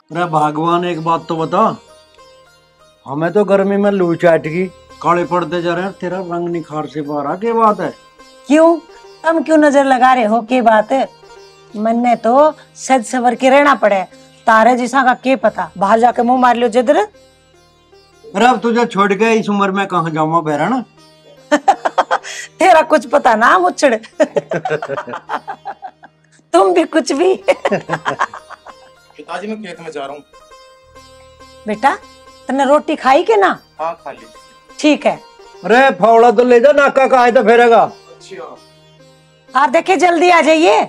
अरे भगवान एक बात तो बता, हमें तो गर्मी में लू चाट गई, काले पड़ते जा रहे हैं, तेरा रंग निखार से बाहर आ, क्या बात है? क्यों? तुम क्यों नजर लगा रहे हो? के बात है? मन ने तो सज सवर के रहना पड़े, तारे जिसा का के पता, बाहर जाके मुंह मार लियो जिधर। अरे अब तुझे छोड़ के इस उम्र में कहाँ जाऊंगा बहरान। तेरा कुछ पता ना मुच्छड़। तुम भी कुछ भी। पिताजी मैं खेत में जा रहा हूँ। बेटा तने रोटी खाई के ना? हाँ खा ली। ठीक है। अरे फावड़ा तो ले जा, नाका का है तो फेरेगा। अच्छा। और देखे जल्दी आ जाइए।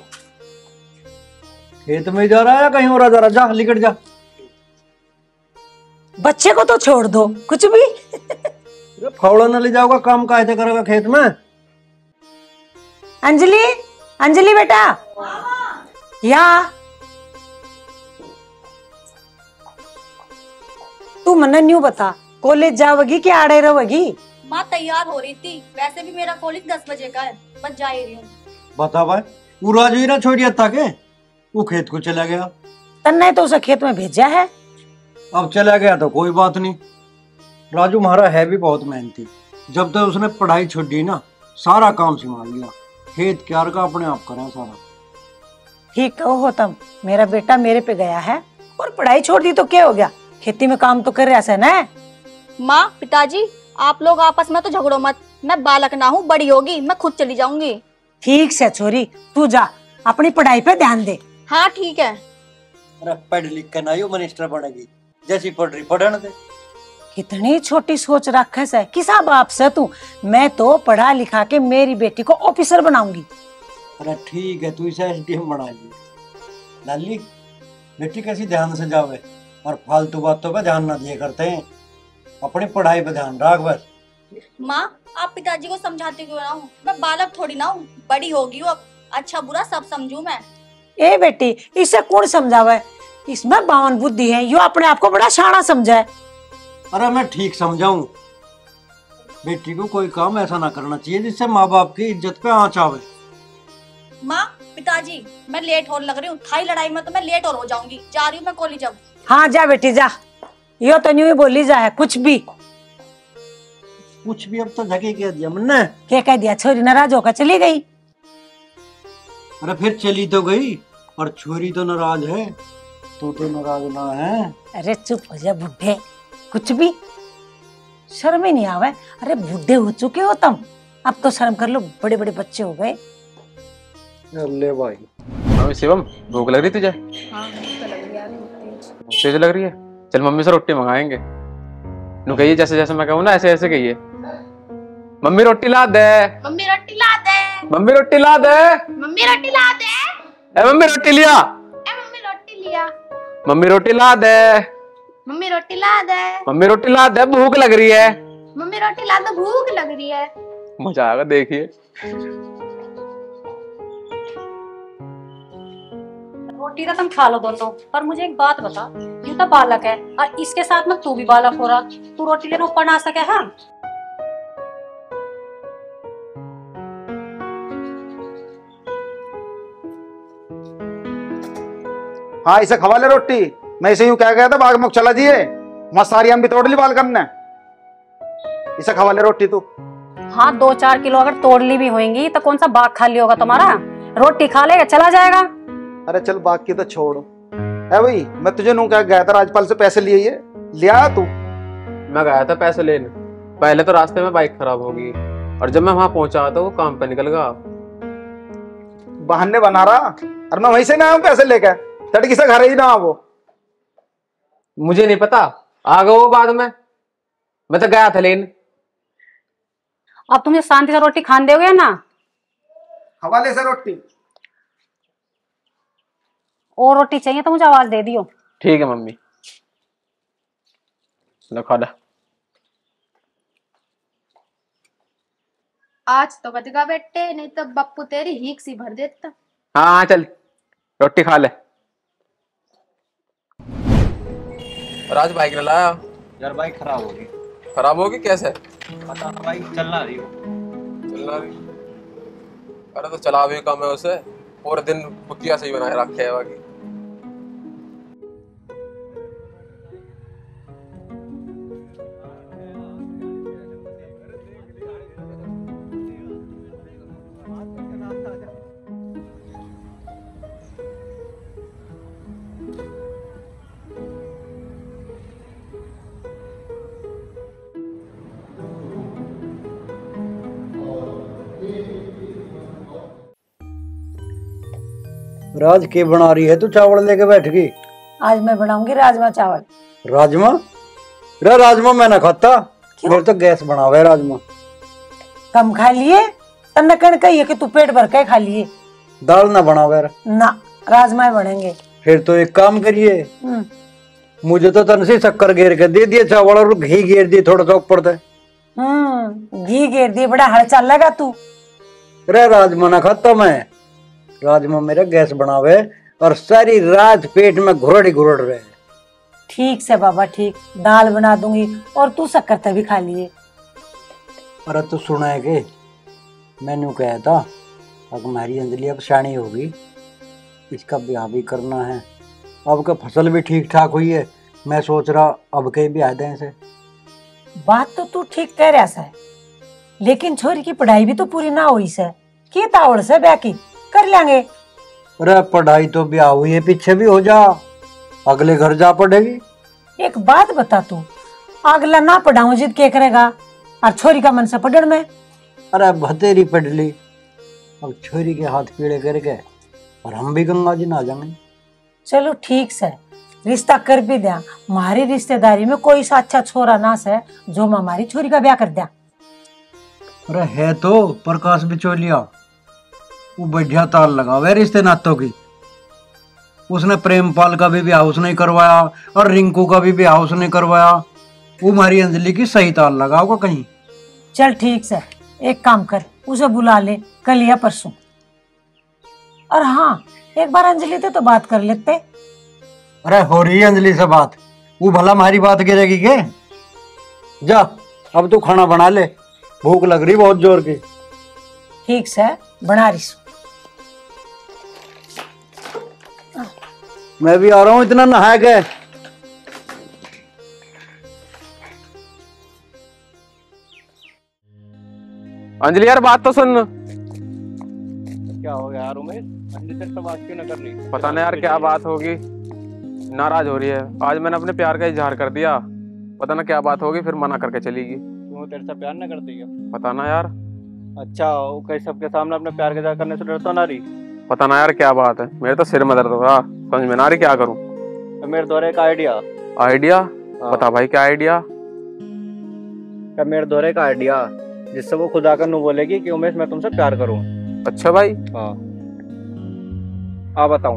खेत में जा रहा है या कहीं और जा रहा? जा निकट जा। बच्चे को तो छोड़ दो, कुछ भी। फावड़ा न ले जाओगा, काम का है करेगा खेत में। अंजलि, अंजलि बेटा या तू मने न्यू बता, कॉलेज जाओगी कि आड़े रहोगी? माँ तैयार हो रही थी, वैसे भी मेरा कॉलेज 10 बजे का है, बस जा ही रही हूँ। बता भाई, वो राजू ही ना छोड़िया था के वो खेत को चला गया। तन्ने तो उसे खेत में भेजा है। अब चला गया तो कोई बात नहीं, राजू हमारा है भी बहुत मेहनती। जब तक उसने पढ़ाई छोड़ी ना, सारा काम संभाल लिया, खेत क्यार का अपने आप करा सारा। ठीक कहो हो तुम, मेरा बेटा मेरे पे गया है और पढ़ाई छोड़ दी तो क्या हो गया, खेती में काम तो कर रहा है ना। माँ पिताजी आप लोग आपस में तो झगड़ो मत, मैं बालक ना हूँ, बड़ी होगी मैं खुद चली जाऊंगी। ठीक से छोरी, तू जा अपनी पढ़ाई पे ध्यान दे। हाँ ठीक है। अरे पढ़ लिख कर ना मिनिस्टर बनेगी, जैसी पढ़ रही पढ़ने दे। कितनी छोटी सोच रखे है, किसा बाप से तू? मैं तो पढ़ा लिखा के मेरी बेटी को ऑफिसर बनाऊंगी। अरे ठीक है, तू इसे एसडीएम बना ली। लाली बेटी कैसी ध्यान से जावे और फालतू बातों पे ध्यान ना दिए करते हैं, अपनी पढ़ाई पे ध्यान रख बस। माँ आप पिताजी को समझाते क्यों ना हूँ, मैं बालक थोड़ी ना हूँ, बड़ी होगी हूँ अब, अच्छा बुरा सब समझू मैं। ए बेटी इसे कौन समझावे, इसमें बावन बुद्धि है, यो अपने आप को बड़ा शाना समझा है। अरे मैं ठीक समझाऊं, बेटी को कोई काम ऐसा ना करना चाहिए जिससे माँ बाप की इज्जत पे आंच आवे। माँ पिताजी मैं लेट होने लग रही हूँ, थाई लड़ाई में तो मैं लेट और हो जाऊंगी, जा रही हूँ मैं कॉलेज अब। हाँ जा बेटी जा, यो तो न्यू ही बोली जा है, कुछ भी अब तो जगह कह दिया मैंने। क्या कह दिया? छोरी नाराज होकर चली गई। अरे फिर चली तो गई और छोरी तो नाराज है, तो नाराज ना है। अरे चुप हो जा बुढ़े, कुछ भी शर्म ही नहीं आवे। अरे बुढ़े हो चुके हो तुम, अब तो शर्म कर लो, बड़े बड़े बच्चे हो गए। ले भाई। मम्मी शिवम भूख लग रही तुझे? हाँ तो लग रही है, तेज लग रही है, चल मम्मी से रोटी मंगाएंगे। नु कहिए जैसे जैसे मैं कहूँ ना ऐसे ऐसे कहिए। मम्मी रोटी ला दे, मम्मी रोटी ला दे, मम्मी रोटी ला दे, मम्मी रोटी ला दे, ए मम्मी रोटी लिया, ए मम्मी रोटी लिया, मम्मी रोटी ला दे, मम्मी रोटी ला दे, मम्मी रोटी ला दे, भूख लग रही है, मम्मी रोटी ला दे, भूख लग रही है। मजा आएगा देखिए। रोटी तो तुम खा लो दोनों, पर मुझे एक बात बता, यू तो बालक है और इसके साथ में तू भी बालक हो रहा, तू रोटी लेने ऊपर ना आ सके? हाँ हाँ इसे खवा ले रोटी। मैं इसे यूं क्या गया था, बाग मुख चला जिए, वहां सारी हम भी तोड़ ली बाल करने। इसे खवा ले रोटी तू। हाँ 2-4 किलो अगर तोड़ ली भी होंगी तो कौन सा बाग खाली होगा तुम्हारा? रोटी खा लेगा चला जाएगा। अरे चल बाग की तो छोड़ है भाई, मैं तुझे नू क्या गया था राजपाल से पैसे लिए, ये लिया तू? मैं गया था पैसे लेने, पहले तो रास्ते में बाइक खराब हो गई और जब मैं वहां पहुंचा तो वो काम पे निकल गया। बहाने बना रहा, और मैं वहीं से ना आया पैसे लेकर, तड़की से घर ही ना वो। मुझे नहीं पता, आ गया वो बाद में, मैं तो गया था लेने। अब तुम शांति से रोटी खान दोगे ना? हवाले से रोटी। और रोटी चाहिए तो मुझे आवाज दे दियो। ठीक है मम्मी, लो खा ला। आज तो बचगा बेटे, नहीं तो बप्पू तेरी हीक सी भर देता। हाँ हाँ चल रोटी खा ले। राज बाइक ने लाया यार बाइक खराब होगी। खराब होगी कैसे? पता ना भाई, चलना रही हो। चलना रही? अरे तो चला भी कम है उसे, पूरे दिन पुतिया से ही बनाए रखे है बाकी। राज के बना रही है तू चावल लेके बैठ गई? आज मैं बनाऊंगी राजमा चावल। राजमा? रे राजमा मैं ना खाता, मेरे तो गैस बनावे है राजमा। कम खा लिए तन्ने कण कही कि तू पेट भर के खा लिए। दाल ना बनावे रे। ना, राजमा ही बनेंगे। फिर तो एक काम करिए, मुझे तो तन से शक्कर घेर के दे दिए चावल और घी घेर दिए थोड़ा सा ऊपर से। घी घेर दिए, बड़ा हड़ चल लगा तू। रे राजमा ना खाता मैं, राजमा मेरा गैस बनावे और सारी रात पेट में घुरड़ी घुरड़ रहे। ठीक से बाबा ठीक, दाल बना दूंगी और तू शक्कर तभी खा लिए। अरे तू सुना है कि मैंने कहा था अब हमारी अंजलि अब शानी होगी, इसका ब्याह भी करना है। अब का फसल भी ठीक ठाक हुई है, मैं सोच रहा अब के ब्याह दें से। बात तो तू ठीक कह रहा है, लेकिन छोरी की पढ़ाई भी तो पूरी ना हुई से, की तावड़ से ब्याह की कर लेंगे। अरे पढ़ाई तो ब्याह हुई है, पीछे भी हो जा, अगले घर जा पड़ेगी। एक बात बता तू, अगला ना पढ़ाऊं जिद के करेगा और छोरी का मन से पढ़न में। अरे भतेरी पढ़ ली, अब छोरी के हाथ पीड़े करके और हम भी गंगा जी ना जाएंगे। चलो ठीक से रिश्ता कर भी दिया, हमारी रिश्तेदारी में कोई सा अच्छा छोरा ना से जो हमारी छोरी का ब्याह कर दिया। अरे है तो प्रकाश बिचौलिया, वो बढ़िया ताल लगावे रिश्ते नातों की। उसने प्रेमपाल का भी ब्याह उसने करवाया और रिंकू का भी ब्याह उसने करवाया। वो हमारी अंजलि की सही ताल लगाओगा कहीं। चल ठीक से एक काम कर, उसे बुला ले कल या परसों। और हाँ, एक बार अंजलि से तो बात कर लेते। अरे हो रही है अंजलि से बात, वो भला हमारी बात गिरेगी के? जा अब तू खाना बना ले, भूख लग रही बहुत जोर की। ठीक से बना रही सु। मैं भी आ रहा हूँ, इतना नहा के। अंजलि यार बात तो सुन। क्या हो गया यार उमेश, अंजलि से तो बात क्यों ना करनी? पता नहीं यार क्या बात होगी, नाराज हो रही है। आज मैंने अपने प्यार का इजहार कर दिया, पता ना क्या बात होगी, फिर मना करके चलेगी। क्यों, तेरे से प्यार ना करती क्या? पता ना यार। अच्छा, वो कहीं सबके सामने अपने प्यार का इजहार करने से डरता ना रही? पता ना यार क्या बात है, मेरे तो सिर में दर्द हो रहा, समझ में ना आ रही क्या करूं। तो मेरे दौरे का आइडिया। आइडिया? बता भाई क्या आइडिया? क्या मेरे दौरे का आइडिया जिससे वो खुद आकर नू बोलेगी कि उमेश मैं तुमसे प्यार करूं। अच्छा भाई, हाँ आ बताऊं।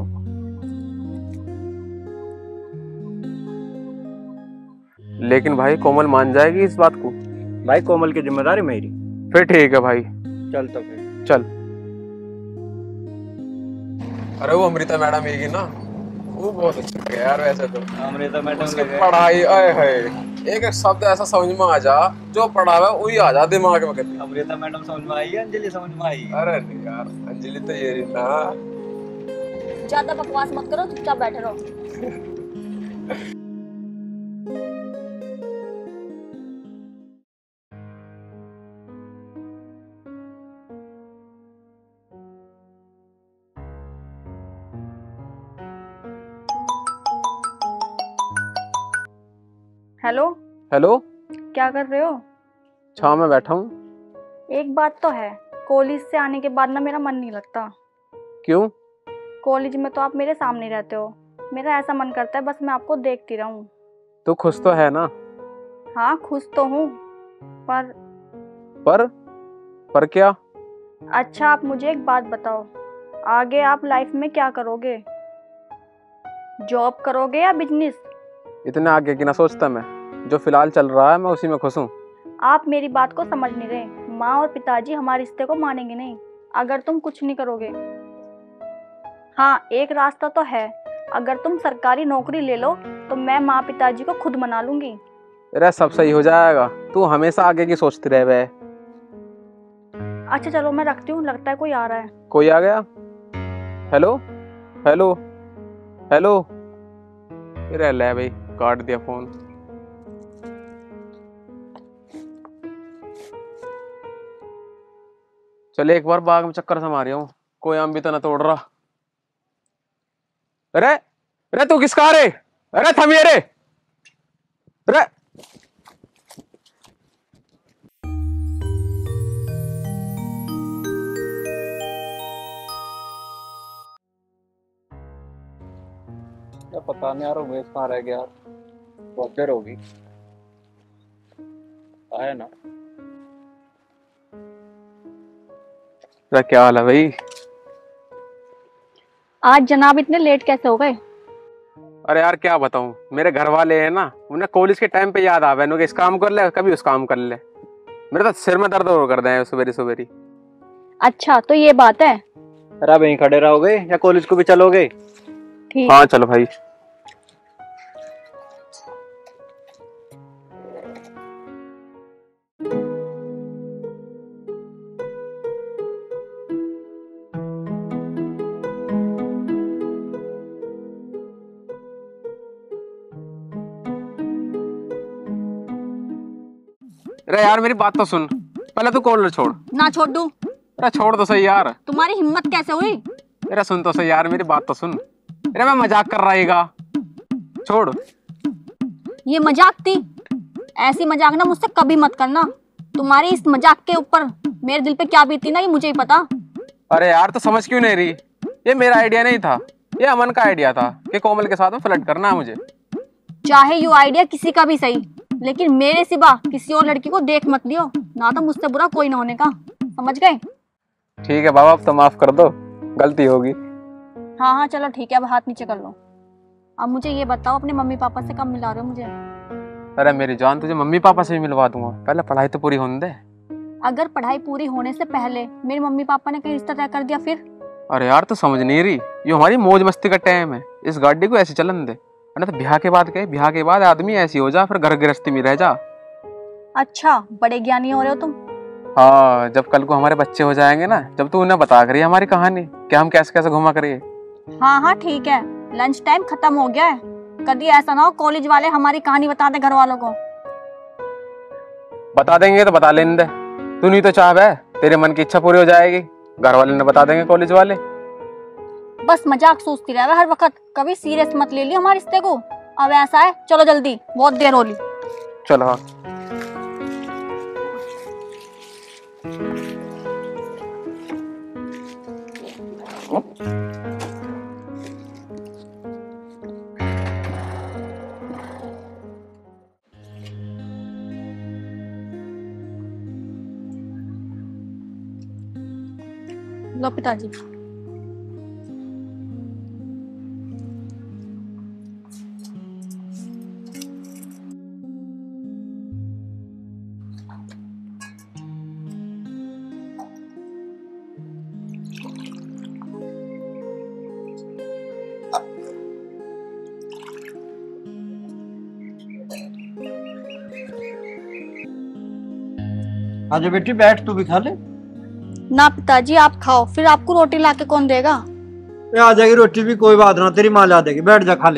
लेकिन भाई कोमल मान जाएगी इस बात को? भाई कोमल की जिम्मेदारी मेरी। फिर ठीक है भाई, चल तो फिर चल। अरे वो अमृता मैडम आएगी ना, वो बहुत अच्छा है यार वैसे तो। अमृता मैडम उसकी पढ़ाई आए है, एक शब्द ऐसा समझ में आ जा, जो पढ़ावा वही आ जा दिमाग में कभी। अमृता मैडम समझ में आई, अंजलि समझ में आई। अरे नहीं यार, अंजलि तो ये रही ना। ज्यादा बकवास मत करो, चुपचाप बैठे रहो। हेलो। हेलो, क्या कर रहे हो? छाव में बैठा हूँ। एक बात तो है, कॉलेज से आने के बाद ना मेरा मन नहीं लगता। क्यों? कॉलेज में तो आप मेरे सामने रहते हो, मेरा ऐसा मन करता है बस मैं आपको देखती रहूं। तू खुश तो है ना? हाँ खुश तो हूँ, पर क्या? अच्छा आप मुझे एक बात बताओ, आगे आप लाइफ में क्या करोगे? जॉब करोगे या बिजनेस? इतने आगे की ना सोचता मैं, जो फिलहाल चल रहा है मैं उसी में खुश हूँ। आप मेरी बात को समझ नहीं रहे। माँ और पिताजी हमारे रिश्ते को मानेंगे नहीं अगर तुम कुछ नहीं करोगे। हाँ एक रास्ता तो है, अगर तुम सरकारी नौकरी ले लो तो मैं माँ पिताजी को खुद मना लूंगी। अरे सब सही हो जाएगा, तू हमेशा आगे की सोचती रहे बे। अच्छा चलो मैं रखती हूँ, लगता है कोई आ रहा है। कोई आ गया? Hello hello hello. अरे ले भाई, काट दिया फोन। चले एक बार बाग में चक्कर से मारी हूँ, कोई आम भी तो ना तोड़ रहा। अरे अरे तू किसका रे? अरे थमिए रे। अरे या पता नहीं यार उमेश कहाँ रह गया। बहुत देर होगी, आया ना। क्या हाल है भाई? आज जनाब इतने लेट कैसे हो गए? अरे यार क्या बताऊं, मेरे घर वाले हैं ना, उन्हें कॉलेज के टाइम पे याद आवे कि इस काम कर ले, कभी उस काम कर ले। मेरे तो सिर में दर्द हो कर दे सुबेरी सुबेरी। अच्छा तो ये बात है। अरे आप यहीं खड़े रहोगे या कॉलेज को भी चलोगे? ठीक। हाँ चलो भाई। अरे यार मेरी बात तो सुन, पहले तू कॉलेज छोड़। ना छोड़ दूं? अरे छोड़ तो सही यार। तुम्हारी हिम्मत कैसे हुई? अरे सुन तो सही यार, मेरी बात तो सुन। अरे मैं मजाक कर रहा छोड़। ये मजाक थी? ऐसी मजाक ना मुझसे कभी मत करना। तुम्हारी इस मजाक के ऊपर मेरे दिल पे क्या बीती ना ये मुझे ही पता। अरे यार तो समझ क्यों नहीं रही? ये मेरा आइडिया नहीं था, ये अमन का आइडिया था कि कोमल के साथ में फ्लर्ट करना है मुझे। चाहे यू आइडिया किसी का भी सही, लेकिन मेरे सिवा किसी और लड़की को देख मत लियो, ना तो मुझसे बुरा कोई ना होने का। समझ गए? ठीक है बाबा, अब तो माफ कर दो, गलती होगी। हाँ हाँ चलो ठीक है, अब हाथ नीचे कर लो। अब मुझे ये बताओ, अपने मम्मी पापा से कब मिला रहे हो मुझे? अरे मेरी जान, तुझे मम्मी पापा से भी मिलवा दूंगा, पहले पढ़ाई तो पूरी होने दे। अगर पढ़ाई पूरी होने से पहले मेरे मम्मी पापा ने कहीं रिश्ता तय कर दिया फिर? अरे यार तो समझ नहीं रही, ये हमारी मौज मस्ती का टाइम है, इस गाड़ी को ऐसे चलन दे। तो ब्याह के बाद गए, ब्याह के बाद आदमी ऐसी हो जा, फिर घर गृहस्थी में रह जा। अच्छा बड़े ज्ञानी हो रहे हो तुम। हाँ, जब कल को हमारे बच्चे हो जाएंगे ना, जब तू उन्हें बता करिए हमारी कहानी कि हम कैसे कैसे घुमा करिए। हाँ हाँ ठीक है, लंच टाइम खत्म हो गया है। कभी ऐसा ना हो कॉलेज वाले हमारी कहानी बता दे घर वालों को। बता देंगे तो बता लेने दे, तू नहीं तो चाह तेरे मन की इच्छा पूरी हो जाएगी, घर वाले ने बता देंगे कॉलेज वाले। बस मजाक सोचती रहे हर वक्त, कभी सीरियस मत ले लियो हमारे रिश्ते को। अब ऐसा है, चलो जल्दी, बहुत देर हो रही। चलो हाँ। लो पिताजी। आजा बेटी बैठ, तू भी खा ले। ना पिताजी आप खाओ, फिर आपको रोटी लाके कौन देगा? आ जाएगी रोटी भी, कोई बात ना, तेरी माँ ला देगी, बैठ जा खा ले।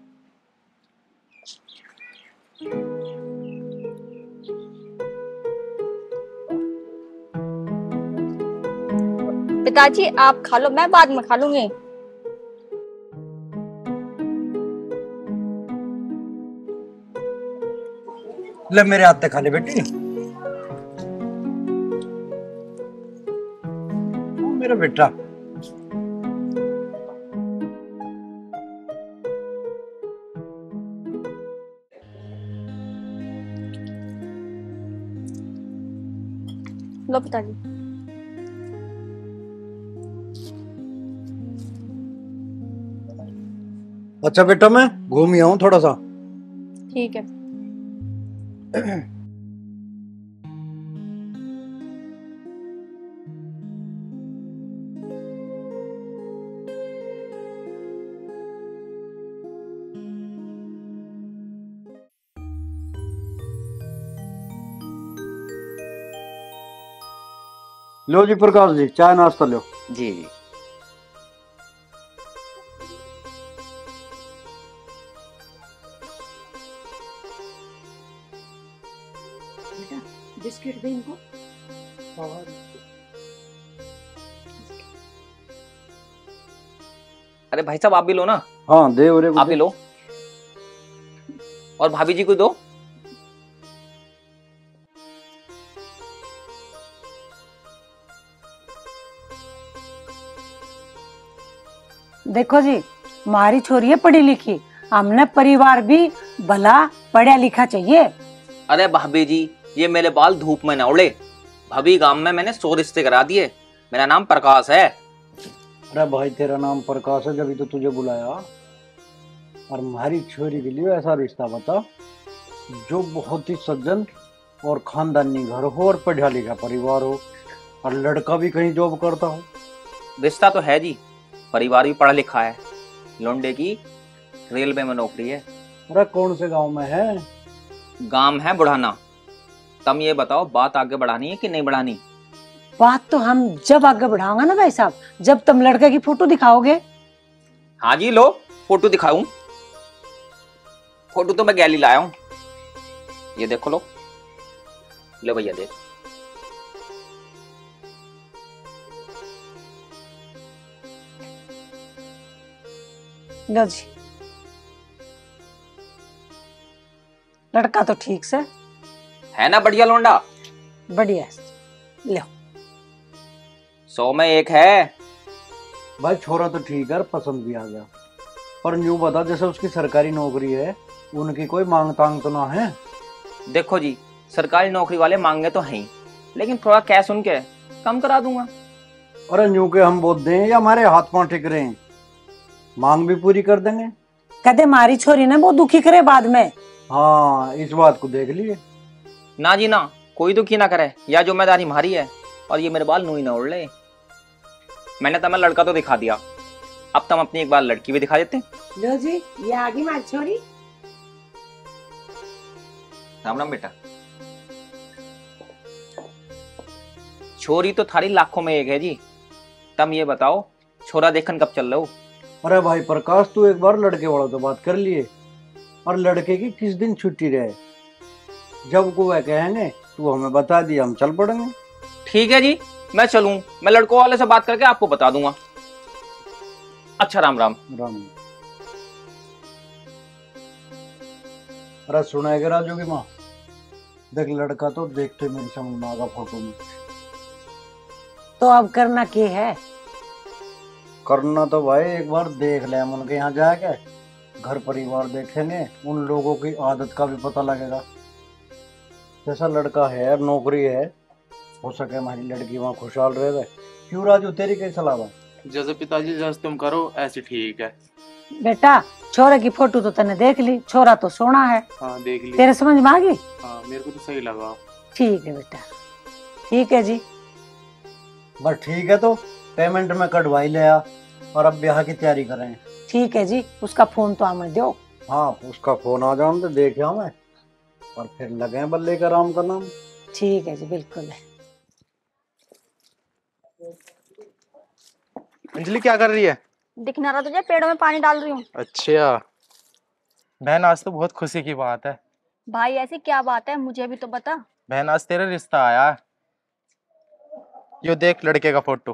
पिताजी आप खा लो, मैं बाद में खा लूंगी। ले मेरे हाथ से खा ले बेटी। मेरा बेटा। लो पिताजी। अच्छा बेटा, मैं घूम ही आऊं थोड़ा सा। ठीक है। लो जी प्रकाश जी, चाय नाश्ता लो। जी जी। बिस्किट दे इनको। अरे भाई साहब आप भी लो ना। हाँ दे, और आप भी लो, और भाभी जी को दो। देखो जी, हमारी छोरी है पढ़ी लिखी, हमने परिवार भी भला पढ़ा लिखा चाहिए। अरे भाभी जी, ये मेरे बाल धूप में न उड़े। भाभी गांव में मैंने 100 रिश्ते करा दिए। मेरा नाम प्रकाश है। अरे भाई तेरा नाम प्रकाश है, जब तो तुझे बुलाया। और हमारी छोरी के लिए ऐसा रिश्ता बता जो बहुत ही सज्जन और खानदानी घर हो और पढ़ा लिखा परिवार हो, और लड़का भी कहीं जॉब करता हो। रिश्ता तो है जी, परिवार भी पढ़ा लिखा है। लौंडे की रेलवे में नौकरी है। अरे कौन से गांव में है? गांव है बुढ़ाना। तुम ये बताओ, बात आगे बढ़ानी है कि नहीं बढ़ानी? बात तो हम जब आगे बढ़ाओगे ना भाई साहब, जब तुम लड़के की फोटो दिखाओगे। हाँ जी, लो फोटो दिखाऊं। फोटो तो मैं गैली लाया हूं, ये देखो। लो भैया देख। लो जी, लड़का तो ठीक से है ना बढ़िया लौंडा? बढ़िया है। लो 100 में एक है। भाई छोरा तो ठीक है, पसंद भी आ गया, पर यूं बता जैसे उसकी सरकारी नौकरी है, उनकी कोई मांग तांग तो ना है? देखो जी, सरकारी नौकरी वाले मांगे तो हैं ही, लेकिन थोड़ा कैश सुन के कम करा दूंगा। अरे यूं के हम बोल दें या हमारे हाथ पांव टिक रहे हैं, मांग भी पूरी कर देंगे। कहते हमारी छोरी ने वो दुखी करे बाद में। हाँ, इस बात को देख लिए। ना जी ना, कोई दुखी ना करे, या जिम्मेदारी हमारी है। और ये मेरे बाल नूई ना उड़ ले। मैंने तुम्हें लड़का तो दिखा दिया, अब तुम अपनी एक बार लड़की भी दिखा देते। लो जी, ये आ गई हमारी छोरी। राम राम बेटा। छोरी तो थारी लाखों में एक है जी। तुम ये बताओ, छोरा देखन कब चल रहे हो? अरे भाई प्रकाश, तू एक बार लड़के वालों से बात कर लिए, और लड़के की किस दिन छुट्टी रहे, जब को वह कहेंगे तू हमें बता दिया, हम चल पड़ेंगे। ठीक है जी, मैं चलूं। मैं लड़कों वाले से बात करके आपको बता दूंगा। अच्छा, राम राम। राम। अरे सुनाएगा राजू की माँ, देख लड़का तो देखते मेरी समझ में आगा फोटो में। तो अब करना क्या है? करना तो भाई एक बार देख ले, हम उनके यहाँ जाके घर परिवार देखेंगे, उन लोगों की आदत का भी पता लगेगा। जैसा लड़का है, नौकरी है, हो सके हमारी लड़की वहाँ खुशहाल रहे। क्यों राजू, तेरी कैसी सलाह है? जैसे पिताजी जैसे तुम करो ऐसे ठीक है। बेटा, छोरे की फोटो तो तने देख ली, छोरा तो सोना है। हाँ देख ली। तेरे समझ में आ गई? हाँ मेरे को तो सही लगा। ठीक है बेटा, ठीक है जी। बस ठीक है, तो पेमेंट में कटवाई ले आ, और अब ब्याह की तैयारी करें। ठीक है जी, उसका फोन तो हमें दो। हाँ, उसका फोन आ जाओ तो देखे हमें, और फिर लगे बल्ले का राम का नाम। ठीक है जी, बिल्कुल है। अंजलि क्या कर रही है? दिखना रहा तुझे, पेड़ों में पानी डाल रही हूँ। अच्छा बहन, आज तो बहुत खुशी की बात है। भाई ऐसी क्या बात है, मुझे भी तो बता। बहन, आज तेरा रिश्ता आया है। यो देख लड़के का फोटो।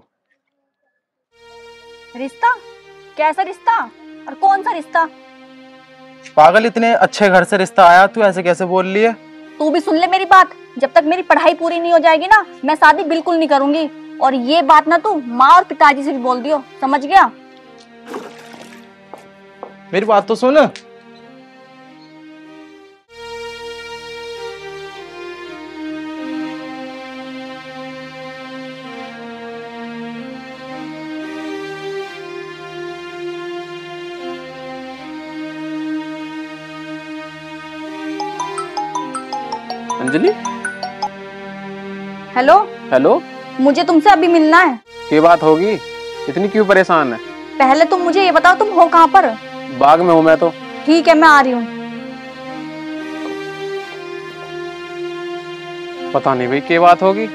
रिश्ता? कैसा रिश्ता और कौन सा रिश्ता? पागल, इतने अच्छे घर से रिश्ता आया, तू ऐसे कैसे बोल रही है? तू भी सुन ले मेरी बात, जब तक मेरी पढ़ाई पूरी नहीं हो जाएगी ना, मैं शादी बिल्कुल नहीं करूंगी। और ये बात ना तू माँ और पिताजी से भी बोल दियो, समझ गया? मेरी बात तो सुन। अंजलि। हेलो। हेलो। मुझे तुमसे अभी मिलना है। क्या बात होगी, इतनी क्यों परेशान है? पहले तुम मुझे ये बताओ, तुम हो कहाँ पर? बाग में हूँ मैं तो। ठीक है, मैं आ रही हूँ। पता नहीं भाई क्या बात होगी।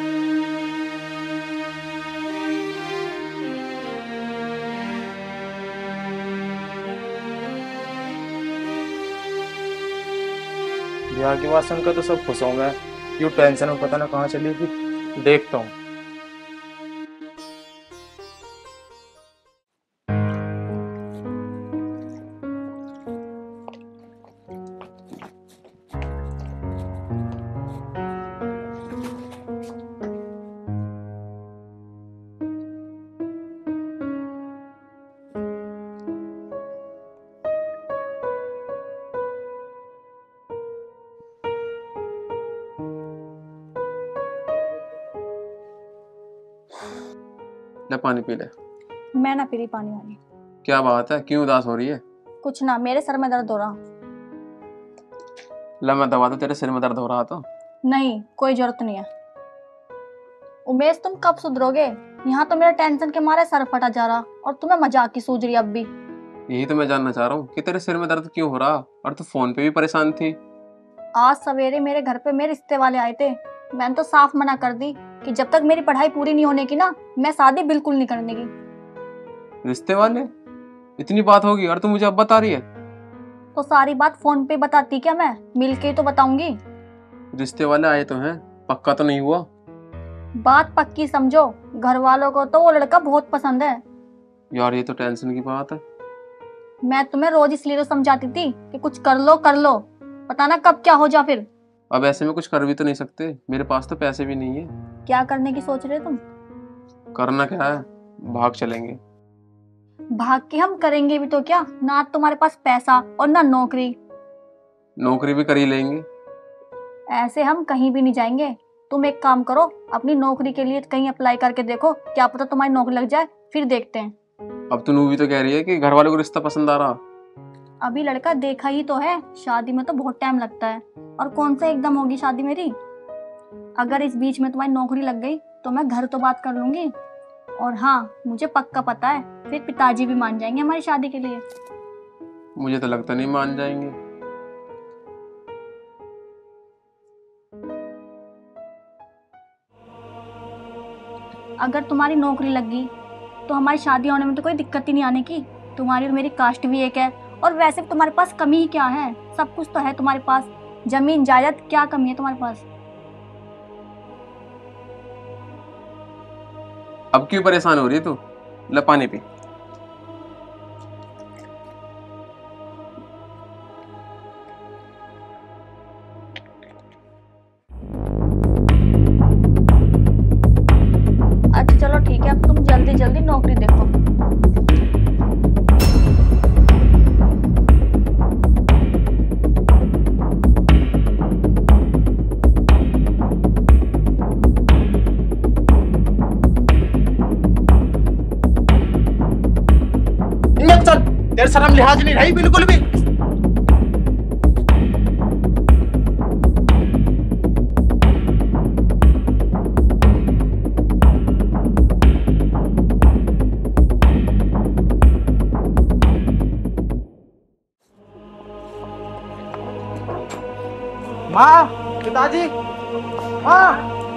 ब्याह की बात सुनकर तो सब खुश होंगे, क्यों टेंशन में पता ना कहाँ चली गई। देखता हूँ। ले पानी पी ले। मैं ना पी रही पानी वानी। क्या बात है, क्यों उदास हो रही है? कुछ ना, मेरे सर में दर्द हो रहा। ला मैं दवा दूं, तेरे सिर में दर्द हो रहा तो। नहीं, कोई जरूरत नहीं है। उमेश तुम कब सुधरोगे? यहाँ तो मेरा टेंशन के मारे सर फटा जा रहा और तुम्हें मजाक की सूझ रही अब भी। यही तो मैं जानना चाह रहा हूँ कि तेरे सिर में दर्द क्यों हो रहा, और तू फोन पे भी परेशान थी। आज सवेरे मेरे घर पे मेरे रिश्ते वाले आए थे। मैंने तो साफ मना कर दी कि जब तक मेरी पढ़ाई पूरी नहीं होने की ना, मैं शादी बिल्कुल नहीं करने की। रिश्ते वाले? इतनी बात होगी और तू मुझे अब बता रही है? तो सारी बात फोन पे बताती क्या, मैं मिल के ही तो बताऊंगी। रिश्ते वाले आए तो हैं, पक्का तो नहीं हुआ? बात पक्की समझो, घर वालों को तो वो लड़का बहुत पसंद है। यार ये तो टेंशन की बात है। मैं तुम्हें रोज इसलिए तो समझाती थी कि कुछ कर लो कर लो, पता ना कब क्या हो जा फिर। अब ऐसे में कुछ कर भी तो नहीं सकते, मेरे पास तो पैसे भी नहीं है। क्या करने की सोच रहे तुम? करना क्या है, भाग चलेंगे। भाग के हम करेंगे भी तो क्या, ना तुम्हारे पास पैसा और ना नौकरी। नौकरी भी कर ही लेंगे। ऐसे हम कहीं भी नहीं जाएंगे। तुम एक काम करो, अपनी नौकरी के लिए कहीं अप्लाई करके देखो, क्या पता तुम्हारी नौकरी लग जाए, फिर देखते हैं। अब तू भी तो कह रही है कि घर वालों को रिश्ता पसंद आ रहा। अभी लड़का देखा ही तो है, शादी में तो बहुत टाइम लगता है, और कौन सा एकदम होगी शादी मेरी। अगर इस बीच में तुम्हारी नौकरी लग गई तो मैं घर तो बात कर लूंगी, और हाँ मुझे पक्का पता है फिर पिताजी भी मान जाएंगे हमारी शादी के लिए। मुझे तो लगता नहीं मान जाएंगे। अगर तुम्हारी नौकरी लग गई तो हमारी शादी होने में तो कोई दिक्कत ही नहीं आने की। तुम्हारी और मेरी कास्ट भी एक है, और वैसे भी तुम्हारे पास कमी ही क्या है, सब कुछ तो है तुम्हारे पास, जमीन जायदाद, क्या कमी है तुम्हारे पास? अब क्यों परेशान हो रही है तू? ले पानी पी। अच्छा चलो ठीक है, अब तुम जल्दी जल्दी नौकरी देखो। चल, तेरे शर्म लिहाज नहीं रही बिल्कुल भी। माँ, पिताजी, माँ,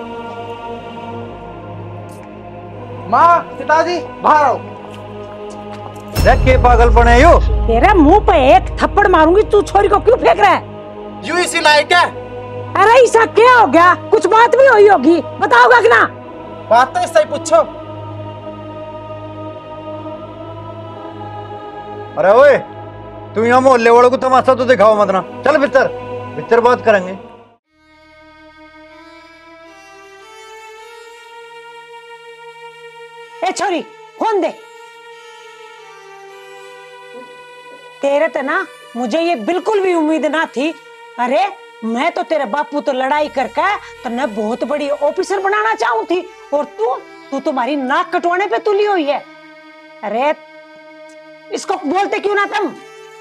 माँ, पिताजी, बाहर आओ। देख के पागल बने यो। तेरे मुंह पे एक थप्पड़ मारूंगी, तू छोरी को क्यों फेंक रहा है? यूं इसी लायक है। अरे ऐसा क्या हो गया? कुछ बात भी हुई होगी, बताओगा कि ना? बात तो इससे ही पूछो। अरे ओए, तू यहाँ मोहल्ले वालों को तमाशा तो दिखाओ मत ना। चल भीतर, भीतर बात करेंगे। ए छोरी, फोन दे। तेरे तो ना मुझे ये बिल्कुल भी उम्मीद ना थी। अरे मैं तो तेरे बापू तो लड़ाई करके तो न बहुत बड़ी ऑफिसर बनाना चाहूं थी, और तू तुम्हारी नाक कटवाने पे तुली हुई है। अरे इसको बोलते क्यों ना तुम?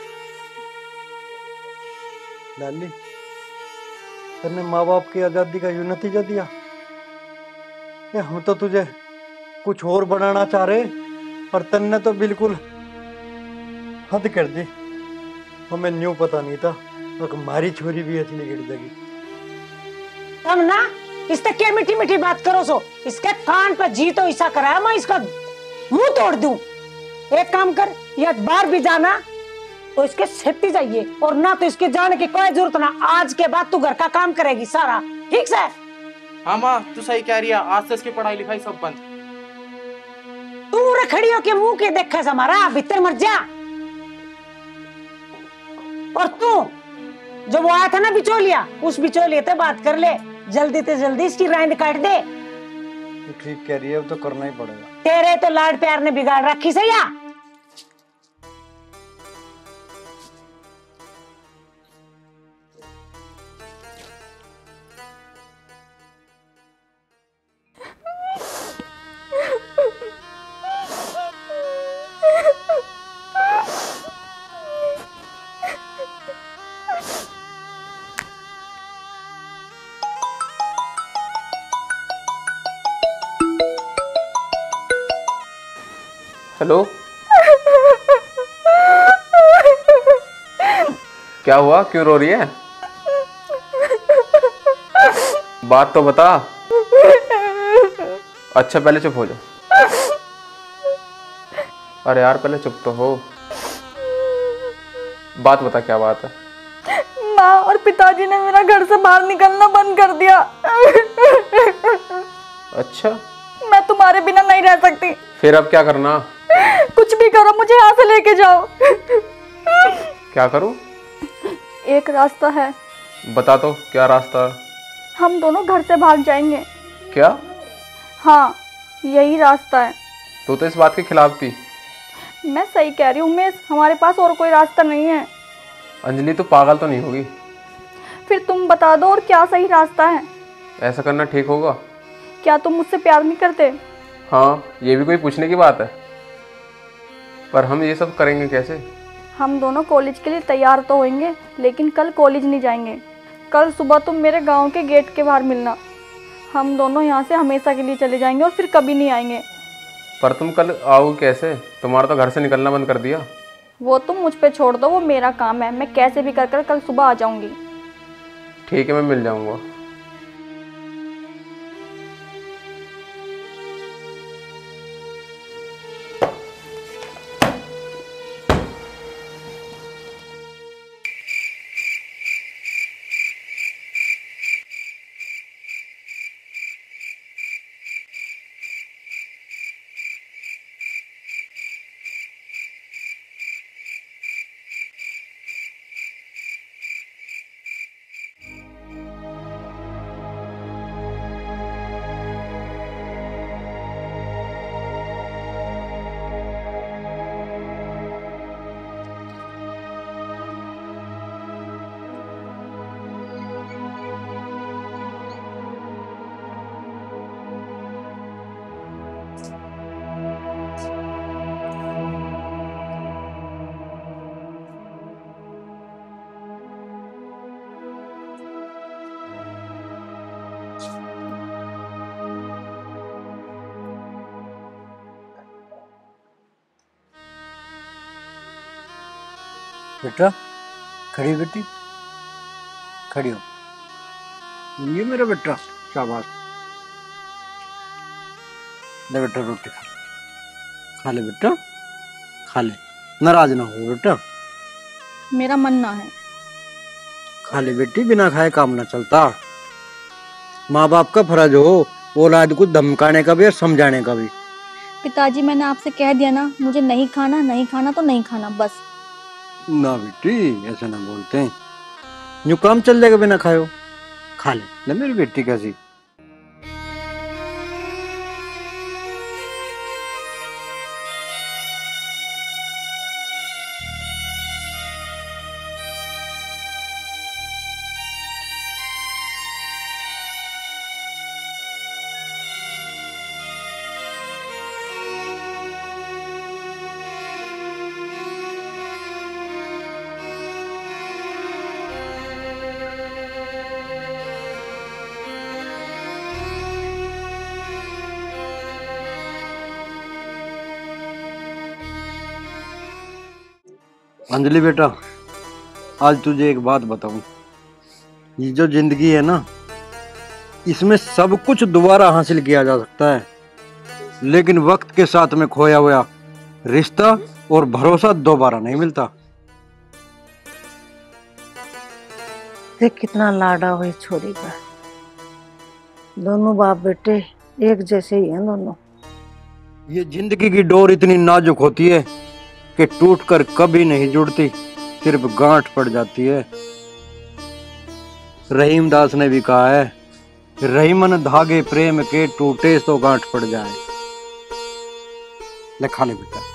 लाली, तेने माँ बाप की आजादी का यूं नतीजा दिया। ये हम तो तुझे कुछ और बनाना चाह रहे, और तन्ने तो बिल्कुल हद कर दी। हमें न्यू पता नहीं था तो हमारी छोरी भी असली गिर जाएगी। हम ना इससे क्या मीठी मीठी बात करो सो, इसके कान पर जी तो ऐसा कराया मैं इसका मुंह तोड़ दूं। एक काम कर, या बाहर भी जाना तो इसके सेफ्टी चाहिए, और ना तो इसके जाने की कोई जरूरत ना। आज के बाद तू घर का काम करेगी सारा, ठीक से? हाँ माँ, तू सही कह रही है, आज से इसकी पढ़ाई लिखाई सब बंद। तू रखड़ियों के मुंह के देखा हमारा भीतर मर जा। और तू जो वो आया था ना बिचौलिया, उस बिचौलिए से बात कर ले, जल्दी से जल्दी इसकी राइंड काट दे। ठीक कह रही है, अब तो करना ही पड़ेगा। तेरे तो लाड प्यार ने बिगाड़ रखी सैया। हेलो, क्या हुआ, क्यों रो रही है? बात तो बता। अच्छा पहले चुप हो जाओ। अरे यार पहले चुप तो हो। बात बता, क्या बात है? माँ और पिताजी ने मेरा घर से बाहर निकलना बंद कर दिया। अच्छा, मैं तुम्हारे बिना नहीं रह सकती। फिर अब क्या करना? कुछ भी करो, मुझे यहाँ से लेके जाओ। क्या करूं? एक रास्ता है। बता तो, क्या रास्ता? हम दोनों घर से भाग जाएंगे। क्या? हाँ, यही रास्ता है। तू तो इस बात के खिलाफ थी। मैं सही कह रही हूँ उमेश, हमारे पास और कोई रास्ता नहीं है। अंजलि तू पागल तो नहीं होगी? फिर तुम बता दो और क्या सही रास्ता है। ऐसा करना ठीक होगा? क्या तुम मुझसे प्यार नहीं करते? हाँ, ये भी कोई पूछने की बात है? पर हम ये सब करेंगे कैसे? हम दोनों कॉलेज के लिए तैयार तो होंगे, लेकिन कल कॉलेज नहीं जाएंगे। कल सुबह तुम मेरे गांव के गेट के बाहर मिलना। हम दोनों यहाँ से हमेशा के लिए चले जाएंगे और फिर कभी नहीं आएंगे। पर तुम कल आओगे कैसे? तुम्हारा तो घर से निकलना बंद कर दिया। वो तुम मुझ पे छोड़ दो, वो मेरा काम है। मैं कैसे भी कर कल सुबह आ जाऊंगी। ठीक है, मैं मिल जाऊंगा। बेटा, खड़ी बेटी, खड़ी हो। ये मेरा बेटा, शाबाश। ले बेटा, रोटी खा, खा ले बेटा, खा ले। नाराज ना हो बेटा। मेरा मन ना है। खा ले बेटी, बिना खाए काम ना चलता। माँ बाप का फर्ज हो औलाद को धमकाने का भी और समझाने का भी। पिताजी, मैंने आपसे कह दिया ना, मुझे नहीं खाना, नहीं खाना तो नहीं खाना, बस। ना बेटी, ऐसा ना बोलते हैं। यूं काम चल जाएगा बिना खाए। खा ले मेरी बेटी कैसी। अंजलि बेटा, आज तुझे एक बात बताऊं। ये जो जिंदगी है ना, इसमें सब कुछ दोबारा हासिल किया जा सकता है, लेकिन वक्त के साथ में खोया हुआ रिश्ता और भरोसा दोबारा नहीं मिलता। देख कितना लाडा हुई छोरी का। दोनों बाप बेटे एक जैसे ही हैं दोनों। ये जिंदगी की डोर इतनी नाजुक होती है कि टूटकर कभी नहीं जुड़ती, सिर्फ गांठ पड़ जाती है। रहीम दास ने भी कहा है, रहीमन धागे प्रेम के टूटे तो गांठ पड़ जाए। ले खा ले बेटा।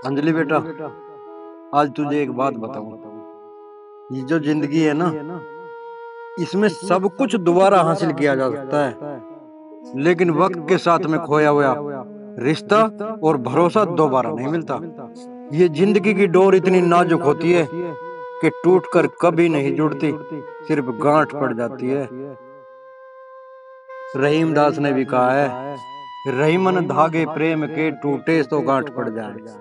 अंजलि बेटा, आज तुझे एक बात बताऊं। ये जो जिंदगी है ना, इसमें सब कुछ दोबारा हासिल किया जा सकता है, लेकिन वक्त के साथ में खोया हुआ रिश्ता और भरोसा दोबारा नहीं मिलता। ये जिंदगी की डोर इतनी नाजुक होती है कि टूटकर कभी नहीं जुड़ती, सिर्फ गांठ पड़ जाती है। रहीम दास ने भी कहा है, रहीमन धागे प्रेम के टूटे तो गांठ पड़ जाए।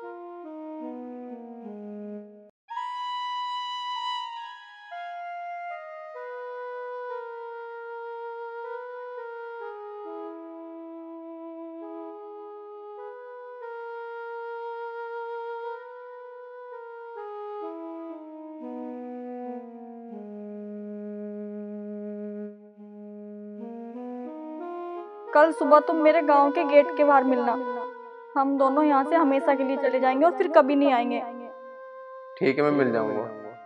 कल सुबह तुम मेरे गांव के गेट के बाहर मिलना। हम दोनों यहाँ से हमेशा के लिए चले जाएंगे और फिर कभी नहीं आएंगे। ठीक है, मैं मिल जाऊंगा।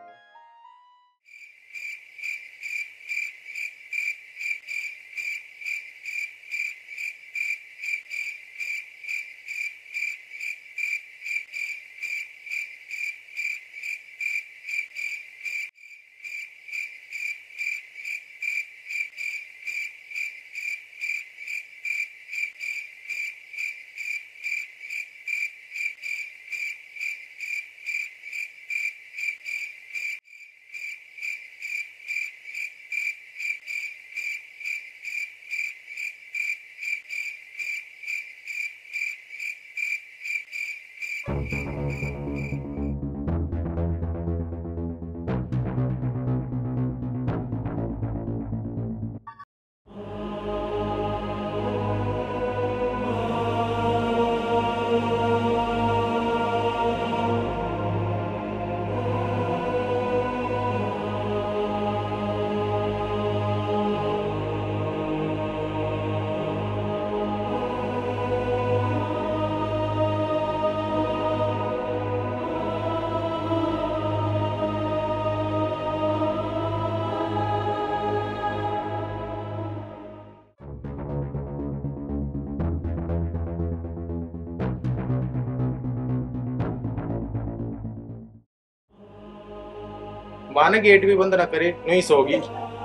माँ ने गेट भी बंद ना करे, नहीं सोगी।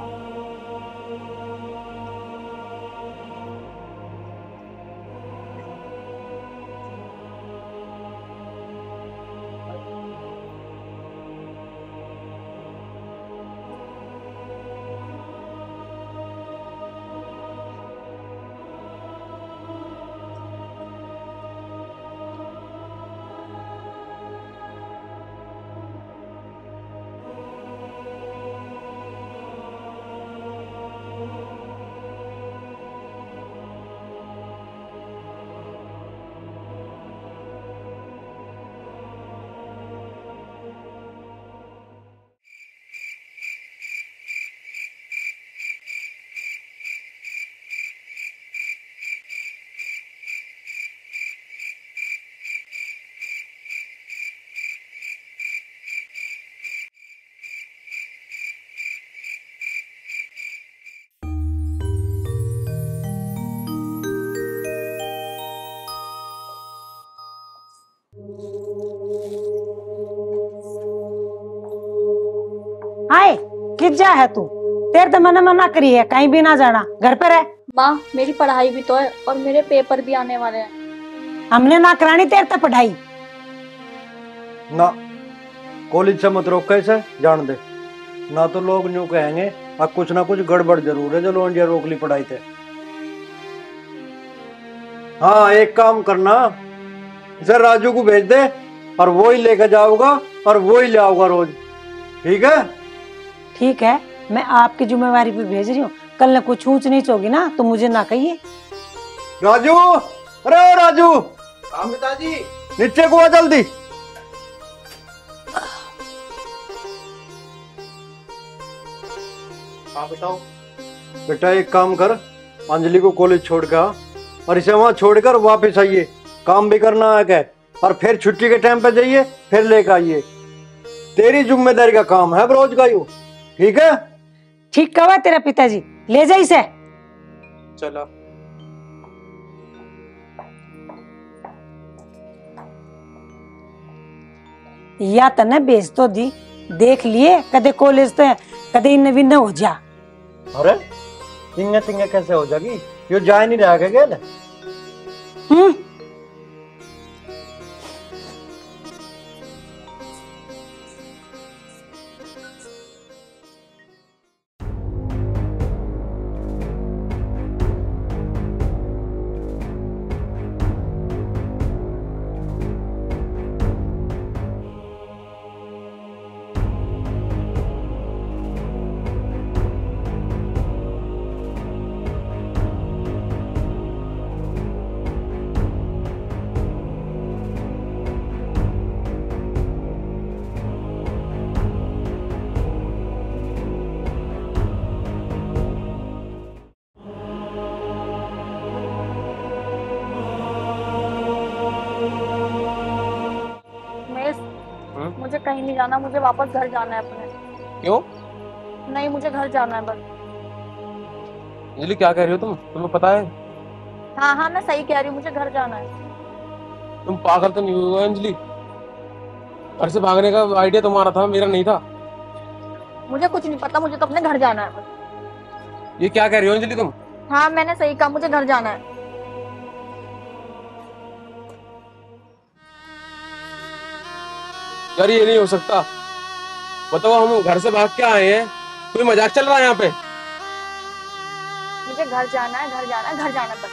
हाय किस जा है तू? तेरे तो मैंने मना करी है, कहीं भी ना जाना, घर पे रह। माँ मेरी पढ़ाई भी तो है और मेरे पेपर भी आने वाले हैं। हमने ना करानी तेरे तो पढ़ाई। ना कॉलेज से मत रोक, कैसे जान दे ना, तो लोग न्यू कहेंगे अब कुछ ना कुछ गड़बड़ जरूर है जो लोंडिया रोक ली पढ़ाई थे। हाँ एक काम करना, इसे राजू को भेज दे और वो ही लेकर जाऊंगा और वो ही ले आऊंगा रोज, ठीक है? ठीक है, मैं आपकी जिम्मेवारी पे भेज रही हूँ। कल न कुछ ऊंच नीच होगी ना तो मुझे ना कहिए। राजू, अरे राजू, हाँ पिताजी। नीचे को आ जल्दी। हाँ बताओ। बेटा एक काम कर, अंजलि को कॉलेज छोड़ के आ और इसे वहां छोड़कर वापस आइए, काम भी करना है क्या, और फिर छुट्टी के टाइम पे जाइए फिर लेकर आइए। तेरी जिम्मेदारी का काम है रोज का यू, ठीक है? ठीक कहा तेरा पिताजी, ले जा इसे। या तने बेच तो दी, देख लिए कदे कॉलेज ते कदे इन विन हो जा। अरे तिंगे तिंगे कैसे हो जाएगी, यो जा नहीं रहा के गेल। मुझे कहीं नहीं जाना, मुझे वापस घर जाना है अपने। क्यों? नहीं, मुझे घर जाना है बस। अंजलि क्या कह रही हो तुम? तुम्हें पता है? हाँ हाँ, मैं सही कह रही हूँ, मुझे घर जाना है। तुम पागल तो नहीं हुई हो अंजलि? घर से भागने का आइडिया तुम्हारा था, मेरा नहीं था। मुझे कुछ नहीं पता, मुझे तो अपने घर जाना है बस। ये क्या कह रही हो अंजलि तुम? हाँ, मैंने सही कहा, मुझे घर जाना है। यार ये नहीं हो सकता। बताओ, हम घर से भाग के आए हैं, कोई मजाक चल रहा है यहाँ पे? मुझे घर जाना है, घर जाना है, घर जाना है बस।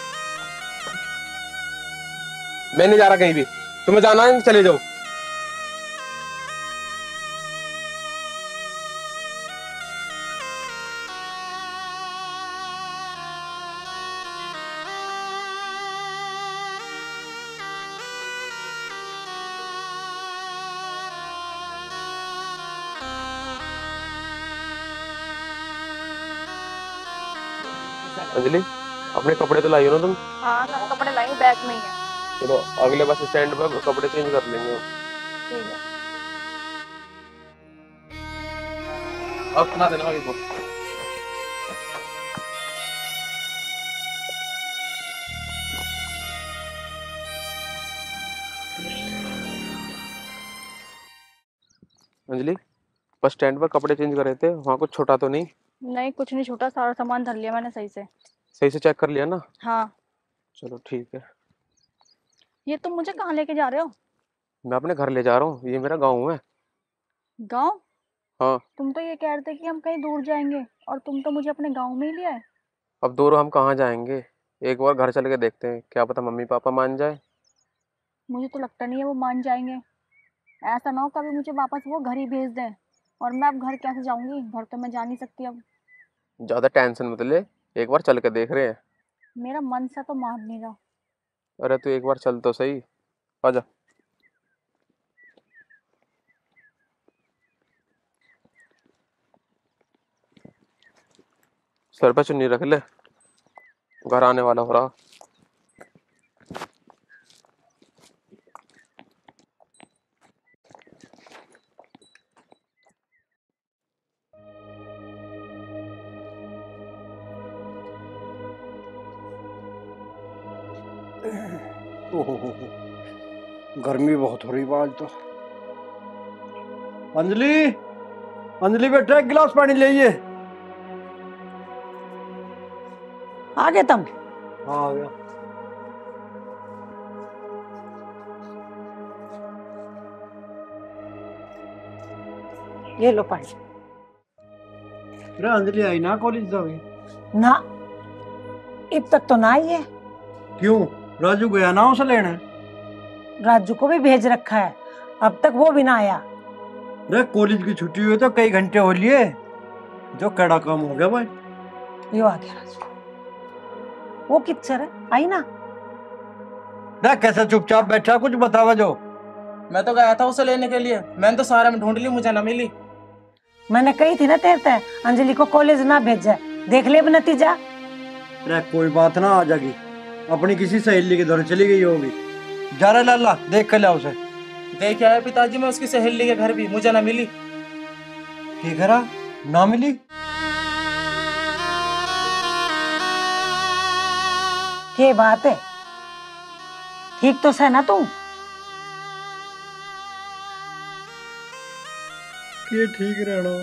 मैं नहीं जा रहा कहीं भी। तुम्हें जाना है चले जाओ। अंजलि, अपने कपड़े तो लाई हो ना तुम? हाँ, सब कपड़े लाई हूँ, बैग में ही है। चलो अगले बस स्टैंड पर कपड़े चेंज कर लेंगे। ठीक है। अब सुना देना भाई को। अंजलि, बस स्टैंड पर कपड़े चेंज कर रहे थे, वहाँ कुछ छोटा तो नहीं? नहीं, कुछ नहीं छोटा, सारा सामान धर लिया मैंने सही से। सही से चेक कर लिया ना? हाँ। चलो ठीक है। ये तुम मुझे कहाँ लेके जा रहे हो? मैं अपने घर ले जा रहा हूँ, ये मेरा गाँव है। गाँव? हाँ। तुम तो ये कह रहे थे कि हम कहीं दूर जाएंगे, और तुम तो मुझे अपने गाँव में ही ले आए। अब दूर हम कहाँ जाएंगे, एक बार घर चल के देखते हैं, क्या पता मम्मी पापा मान जाए। मुझे तो लगता नहीं है वो मान जाएंगे। ऐसा ना हो कभी मुझे वापस वो घर ही भेज दें, और मैं अब घर कैसे जाऊंगी? घर तो मैं जा नहीं सकती अब। ज्यादा टेंशन मत ले, एक बार चल के देख रहे हैं। मेरा मन सा तो मान नहीं रहा। अरे तू एक बार चल तो सही, आजा। सर पे चुन्नी रख ले, घर आने वाला हो रहा। गर्मी बहुत हो रही है आज तो। अंजलि, अंजलि बेटा एक गिलास पानी ले आइए। आ गए तुम? हाँ आ गया। ये लो पानी। अरे अंजलि आई ना कॉलेज जावे? ना, अब तक तो ना आई है। क्यों, राजू गया ना उसे लेने? राजू को भी भेज रखा है, अब तक वो भी ना आया। अरे कॉलेज की छुट्टी हुई तो कई घंटे हो लिए, जो कड़ा काम हो गया भाई। यो आ गया राजू। वो किधर है, आई ना? ना कैसा चुपचाप बैठा, कुछ बतावा जो। मैं तो गया था उसे लेने के लिए, मैंने तो सारे में ढूंढ ली, मुझे ना मिली। मैंने कही थी ना तेरे से अंजलि को कॉलेज ना भेजा, देख ले अब नतीजा। अरे कोई बात ना, आ जाएगी, अपनी किसी सहेली के दौरे चली गई होगी। जा रहा लाला, देख कर लिया उसे। देख आया पिताजी, मैं उसकी सहेली के घर भी, मुझे ना मिली। ठीक है रा, ना मिली? क्या बात है, ठीक तो सह ना तू? ये ठीक रहना।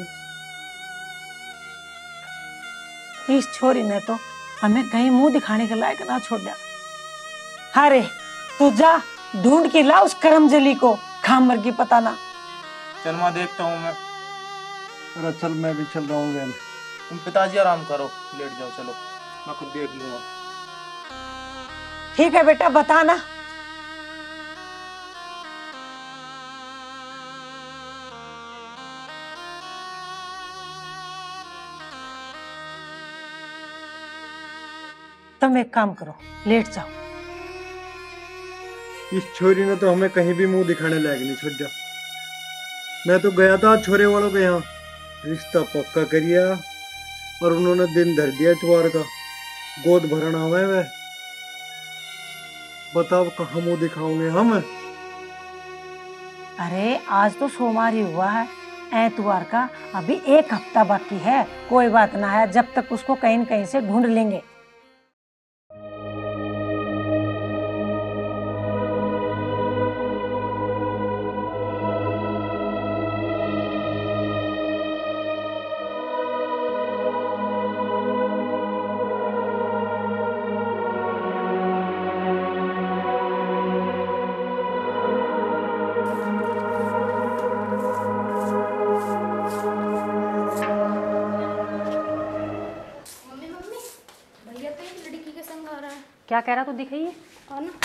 इस छोरी ने तो हमें कहीं मुंह दिखाने के लायक ना छोड़ दिया। अरे तू जा ढूंढ के ला उस करमजली को, खामर की पता ना। चल माँ देखता हूँ मैं। अरे चल मैं भी चल रहा हूँ बहन। तुम पिताजी आराम करो, लेट जाओ, चलो मैं खुद देख लूंगा। ठीक है बेटा, बताना। तुम एक काम करो, लेट जाओ। इस छोरी ने तो हमें कहीं भी मुंह दिखाने लायक नहीं छोड़ दिया। मैं तो गया था छोरे वालों के यहाँ, रिश्ता पक्का करिया और उन्होंने दिन धर दिया इतवार का, गोद भरना हुआ है वह। बताओ कहाँ मुंह दिखाओगे हम। अरे आज तो सोमवार ही हुआ है, एतवार का अभी एक हफ्ता बाकी है। कोई बात ना है, जब तक उसको कहीं न कहीं से ढूंढ लेंगे। भैया तो एक लड़की के संग आ रहा है। क्या कह रहा तू दिखाइए। और ना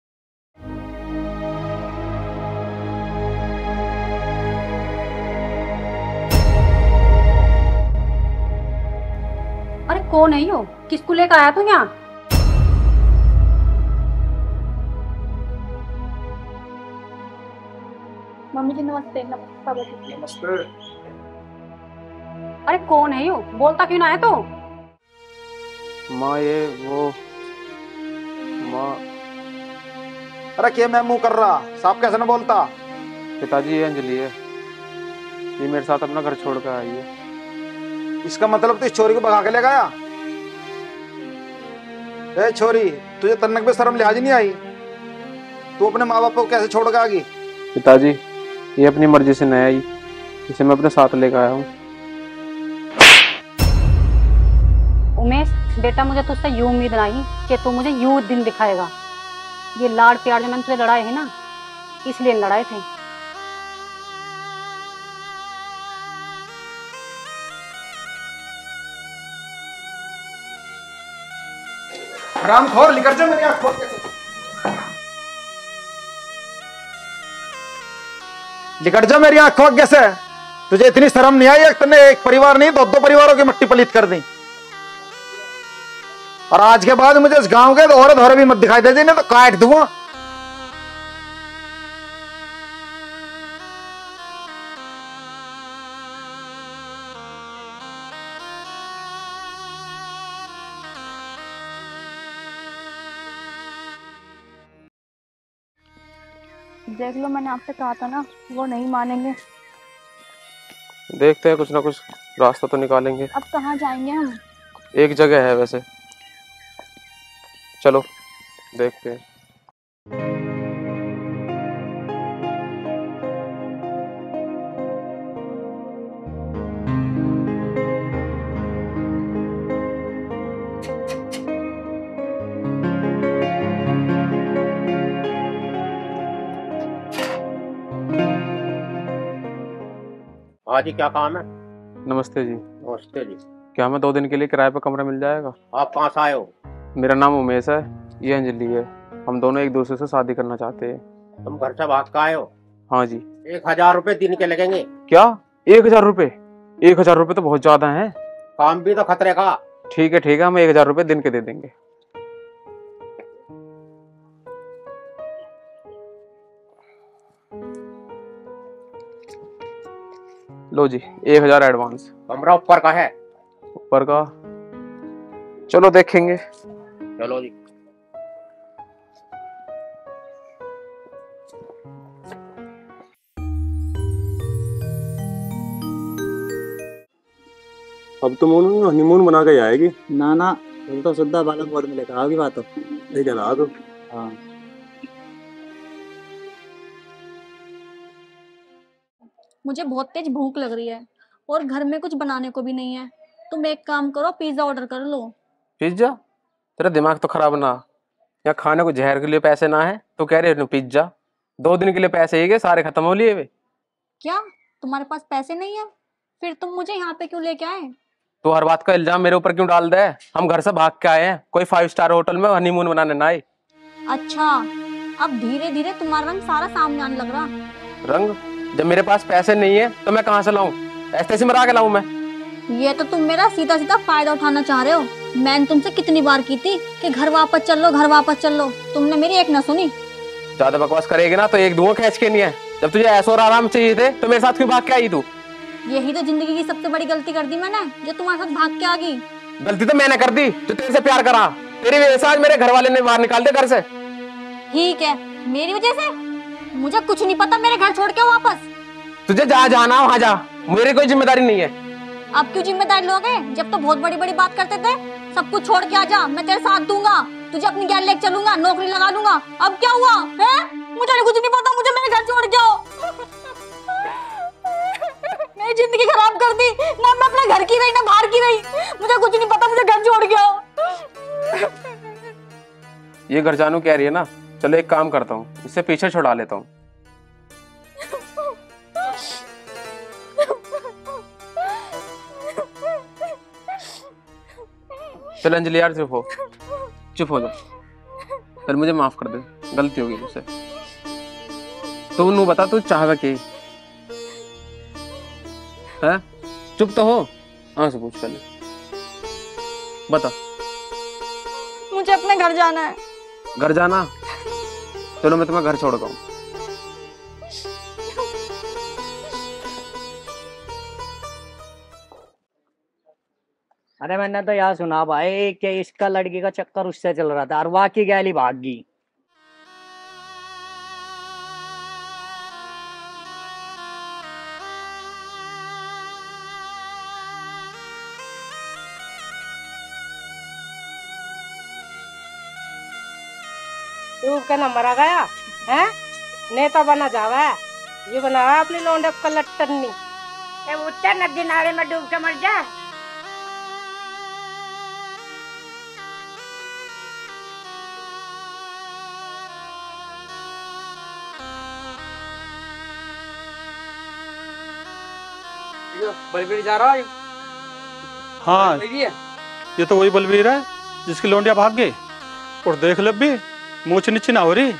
अरे कौन है यो, किसको लेकर आया तू यहाँ? मम्मी जी नमस्ते। नमस्ते। नमस्ते। अरे कौन है यो, बोलता क्यों ना है तू? माँ ये वो माँ। अरे क्या मैं मुंह कर रहा, साफ कैसे ना बोलता। पिताजी ये अंजलि है, ये मेरे साथ अपना घर छोड़ कर आई है। इसका मतलब तो इस छोरी को भगा के ले गया। ए छोरी, तुझे तन्नक भी शर्म लिहाज नहीं आई? तू अपने माँ बाप को कैसे छोड़ के आ गई? पिताजी ये अपनी मर्जी से नहीं आई, इसे मैं अपने साथ लेकर आया हूँ। उमेश बेटा, मुझे तुझसे यूं उम्मीद नहीं कि तू मुझे यूं दिन दिखाएगा। ये लाड़ प्यार जो मैंने तुझे लड़ाए है ना, इसलिए लड़ाए थे। हरामखोर, निकल जा मेरी आँख खोल के। निकट जा मेरी आँख खोल कैसे। तुझे इतनी शर्म नहीं आई? तुमने एक परिवार नहीं, दो परिवारों की मट्टी पलीत कर दी। और आज के बाद मुझे इस गांव के तो औरत औरत भी मत दिखाई दे, नहीं तो काट दूंगा। देख लो, मैंने आपसे कहा था ना, वो नहीं मानेंगे। देखते हैं, कुछ ना कुछ रास्ता तो निकालेंगे। अब कहाँ जाएंगे हम? एक जगह है वैसे, चलो देखते हैं। हाँ जी, क्या काम है? नमस्ते जी। नमस्ते जी। क्या हमें 2 दिन के लिए किराए पर कमरा मिल जाएगा? आप कहाँ से आए हो? मेरा नाम उमेश है, ये अंजलि है। हम दोनों एक दूसरे से शादी करना चाहते हैं। तुम घर से भाग का आए हो? हाँ जी। 1000 रुपए दिन के लगेंगे। क्या 1000 रुपए? 1000 रुपए तो बहुत ज्यादा है। काम भी तो खतरे का। ठीक है, हम 1000 रुपए दिन के दे देंगे। लो जी 1000 एडवांस। कमरा ऊपर का है? ऊपर का, चलो देखेंगे। चलो जी। अब तुम हनीमून बना के जाएगी? ना ना, तुम तो शुद्धा बालक गोद में लेकर आओगी। बात तो ठीक है ना। तो हाँ, मुझे बहुत तेज भूख लग रही है और घर में कुछ बनाने को भी नहीं है। तुम एक काम करो, पिज्जा ऑर्डर कर लो। पिज्जा? तेरा दिमाग तो खराब ना, या खाने को जहर के लिए पैसे ना है तो कह रहे हो पिज्जा? 2 दिन के लिए पैसे ही गए, सारे खत्म हो लिए वे। क्या तुम्हारे पास पैसे नहीं है? फिर तुम मुझे यहाँ पे क्यों लेके आए? तो हर बात का इल्जाम मेरे ऊपर क्यों डाल दे? हम घर से भाग के आए हैं, कोई 5 स्टार होटल में हनीमून बनाने ना आए। अच्छा, अब धीरे धीरे तुम्हारा रंग सारा सामने आने लग रहा। रंग? जब मेरे पास पैसे नहीं है तो मैं कहाँ से लाऊं? ऐसे ऐसे मरा के लाऊं मैं? ये तो तुम मेरा सीधा सीधा फायदा उठाना चाह रहे हो। मैंने तुमसे कितनी बार की थी कि घर वापस चल लो, घर वापस चल लो, तुमने मेरी एक ना सुनी। ज्यादा बकवास करेगी ना तो एक दूंगा खींच के। नहीं है, जब तुझे ऐसा और आराम चाहिए थे तो मेरे साथ क्यों भाग के आई तू? यही तो जिंदगी की सबसे बड़ी गलती कर दी मैंने, जो तुम्हारे साथ भाग के आ गई। गलती तो मैंने कर दी जो तेरे से प्यार करा। तेरी वजह से आज मेरे घर वाले ने बाहर निकाल दिया घर से। ठीक है, मेरी वजह से? मुझे कुछ नहीं पता, मेरे घर छोड़ के आओ वापस। तुझे जहाँ जाना वहाँ जा, मेरी कोई जिम्मेदारी नहीं है। अब क्यों जिम्मेदारी लोगे? जब तो बहुत बड़ी बड़ी बात करते थे। सब कुछ छोड़ के आ जा, मैं तेरे साथ दूंगा, तुझे अपनी गैल लेके चलूंगा, नौकरी लगा लूंगा। अब क्या हुआ है? मुझे कुछ नहीं पता, मुझे मेरे घर छोड़ के आओ। मेरी जिंदगी खराब कर दी ना, मैं अपने घर की रही ना बाहर की रही। मुझे कुछ नहीं पता, मुझे घर छोड़ के आओ। ये घर जानू कह रही है ना, चलो एक काम करता हूँ, इससे पीछे छुड़ा लेता हूँ। चल अंजलि यार, चुप हो जा। चल मुझे माफ कर दे, गलती होगी मुझसे। तू नू बता, तू चाहवा के है? चुप तो हो, से पूछ पहले बता। मुझे अपने घर जाना है। घर जाना? चलो मैं तुम्हें घर छोड़ता हूँ। अरे मैंने तो यार सुना भाई कि इसका लड़की का चक्कर उससे चल रहा था और वाकई गैली भाग गई। तू का नंबर आ गया है? नेता बना जावा, ये बनावा अपनी लौंडे को लट्टनी। उत्तर नदी नाले में डूब के मर जा। बलबीर जा रहा है। हाँ, ये तो वही बलबीर है जिसकी लौंडिया भाग गई। और देख ले भी मूछ नीचे ना हो रही।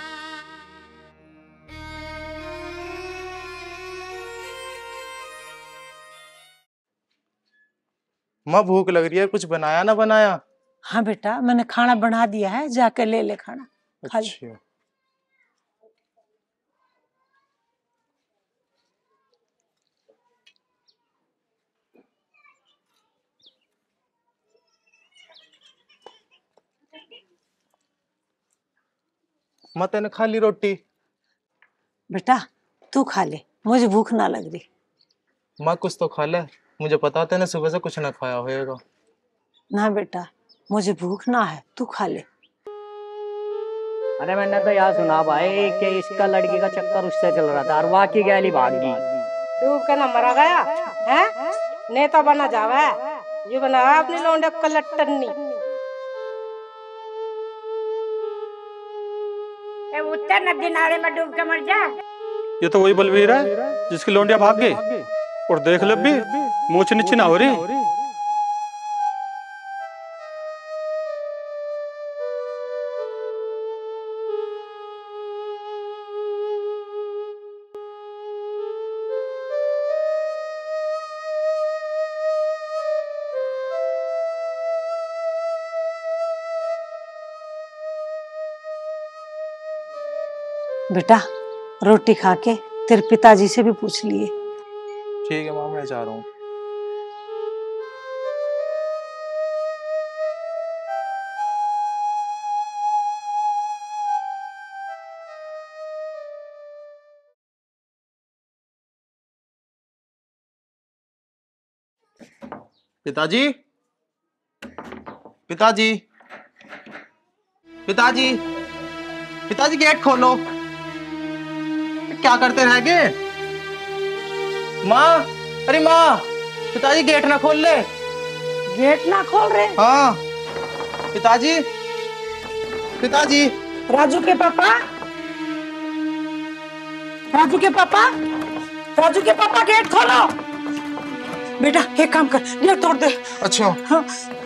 माँ भूख लग रही है, कुछ बनाया ना बनाया? हाँ बेटा, मैंने खाना बना दिया है, जाके ले ले खाना। अच्छा। माँ तेने खा ली रोटी? बेटा तू खा ले, मुझे भूख ना लग रही। माँ कुछ तो खा ले, मुझे पता तेने सुबह से कुछ ना खाया होगा। ना बेटा, मुझे भूख ना है, तू खा ले। अरे मैंने तो यार सुना भाई कि इसका लड़की का चक्कर उससे चल रहा था और वाकई गैली भाग गई। तू का नंबर आ गया है? नेता बना जावा, ये बनावा अपनी लौंडे को लट्टनी। उत्तर नदी नाले में डूब के मर जा। ये तो वही बलबीर है जिसकी लौंडिया भाग गई। और देख ले भी मूछ नीचे ना हो रही। बेटा रोटी खा के तेरे पिताजी से भी पूछ लिए। ठीक है माँ, मैं जा रहा हूँ। पिताजी, पिताजी, पिताजी, पिताजी गेट खोलो। क्या करते रह गए? माँ, अरे माँ, पिताजी गेट ना खोल ले। गेट ना खोल रहे? हाँ पिताजी, पिताजी। राजू के पापा, राजू के पापा, राजू के पापा गेट खोलो। बेटा एक काम कर, गेट तोड़ दे। अच्छा। हाँ।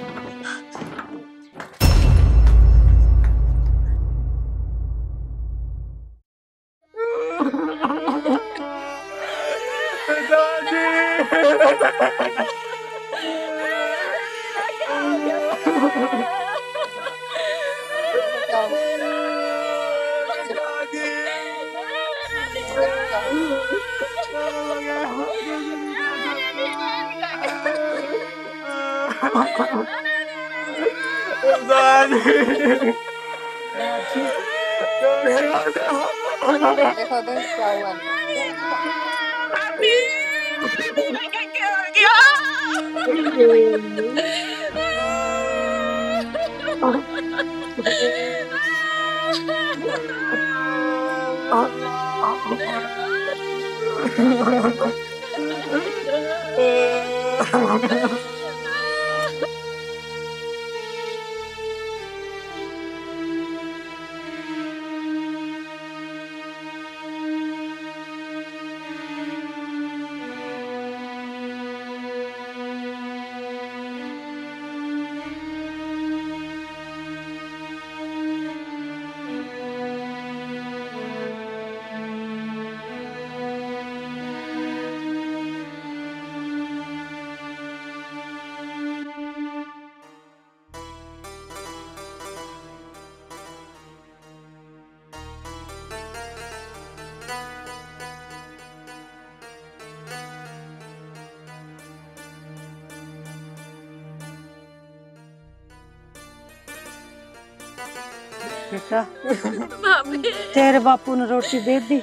बेटा तेरे बापू ने रोटी दे दी।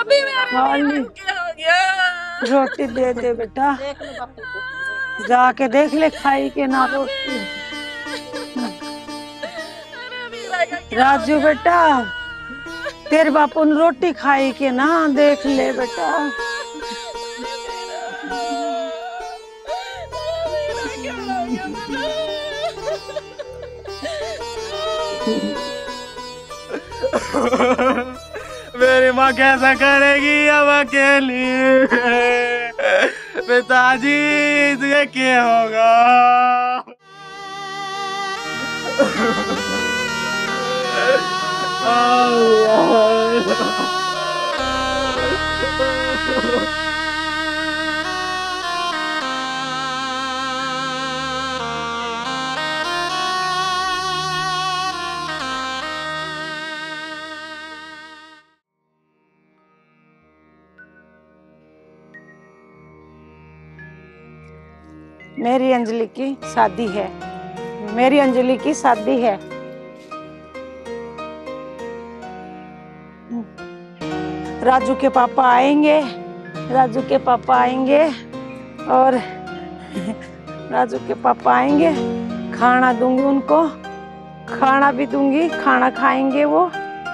रोटी दे दे बेटा, जाके देख ले खाई के ना रोटी। राजू बेटा तेरे बापू ने रोटी खाई के ना देख ले बेटा। मेरी माँ कैसा करेगी अब अकेली? पिताजी तुझे क्या होगा? मेरी अंजलि की शादी है, मेरी अंजलि की शादी है। राजू के पापा आएंगे, राजू के पापा आएंगे और राजू के पापा आएंगे, खाना दूंगी उनको, खाना भी दूंगी, खाना खाएंगे वो।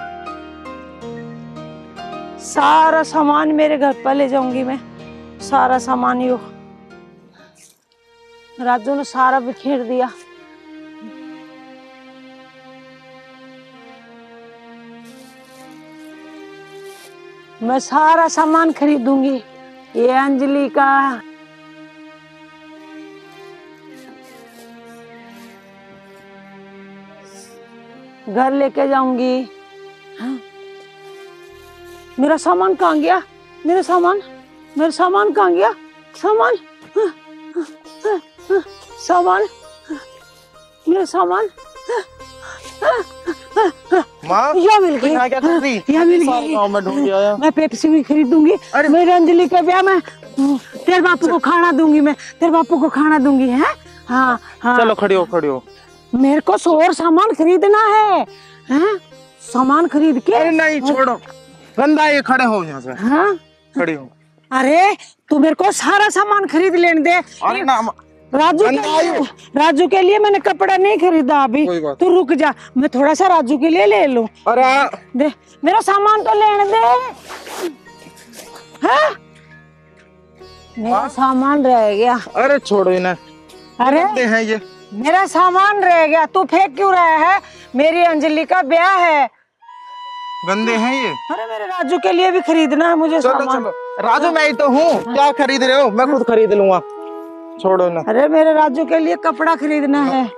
सारा सामान मेरे घर पर ले जाऊंगी मैं, सारा सामान यो राजू ने सारा बिखेर दिया। मैं सारा सामान खरीदूंगी, ये अंजलि का घर लेके जाऊंगी। हाँ? मेरा सामान कहाँ गया? मेरा सामान कहाँ गया? सामान सामान मेरा सामान माँ, यह मिल गई, क्या कर रही? यह मिल गई। मैं ढूंढ आया। मैं पेप्सी भी खरीदूंगी। मेरे अंजलि का ब्याह में तेरे बापू को खाना दूंगी, मैं तेरे बापू को खाना दूंगी। है हाँ हाँ। चलो खड़ी हो, खड़ी हो। मेरे को और सामान खरीदना है, हैं? सामान खरीद के। अरे नहीं छोड़ो, गंदा ये खड़े हो यहाँ से। हाँ खड़ी हो। अरे तू मेरे को सारा सामान खरीद लेने दे। अरे ना राजू के लिए मैंने कपड़ा नहीं खरीदा अभी, तू रुक जा, मैं थोड़ा सा राजू के लिए ले लूं। अरे दे मेरा सामान तो लेने दे। हाँ? मेरा सामान रह गया। अरे छोड़ो इन्हें। अरे गंदे हैं ये। मेरा सामान रह गया, तू फेंक क्यों रहा है? मेरी अंजलि का ब्याह है। गंदे हैं ये। अरे मेरे राजू के लिए भी खरीदना है मुझे चलो सामान। चलो, राजू मैं ही तो हूँ, क्या खरीद रहे हो? मैं खुद खरीद लूंगा, छोड़ो ना। अरे मेरे राजू के लिए कपड़ा खरीदना है।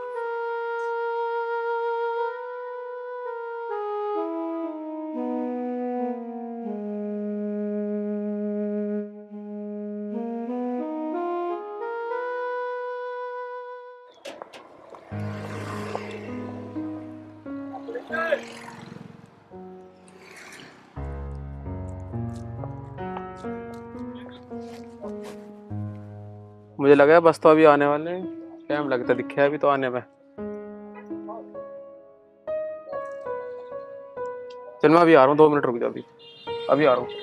मुझे लगा है बस तो अभी आने वाले हैं, टाइम लगता दिखे अभी तो आने में। चल मैं अभी आ रहा हूँ, 2 मिनट रुक जा, अभी आ रहा हूँ।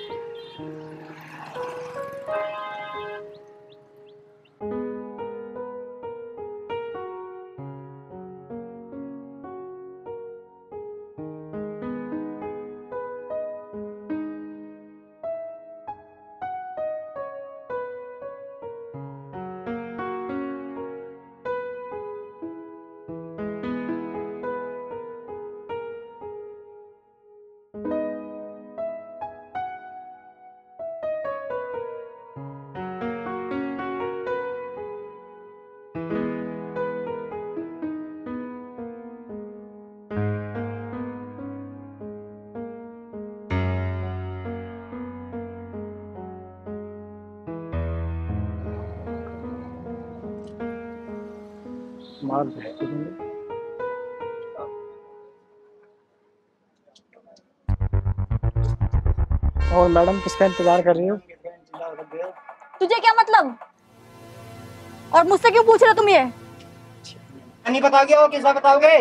और मैडम किसका इंतजार कर रही हो? तुझे क्या मतलब? और मुझसे क्यों पूछ रहे तुम ये? नहीं बता गया हो, किसका बताओगे?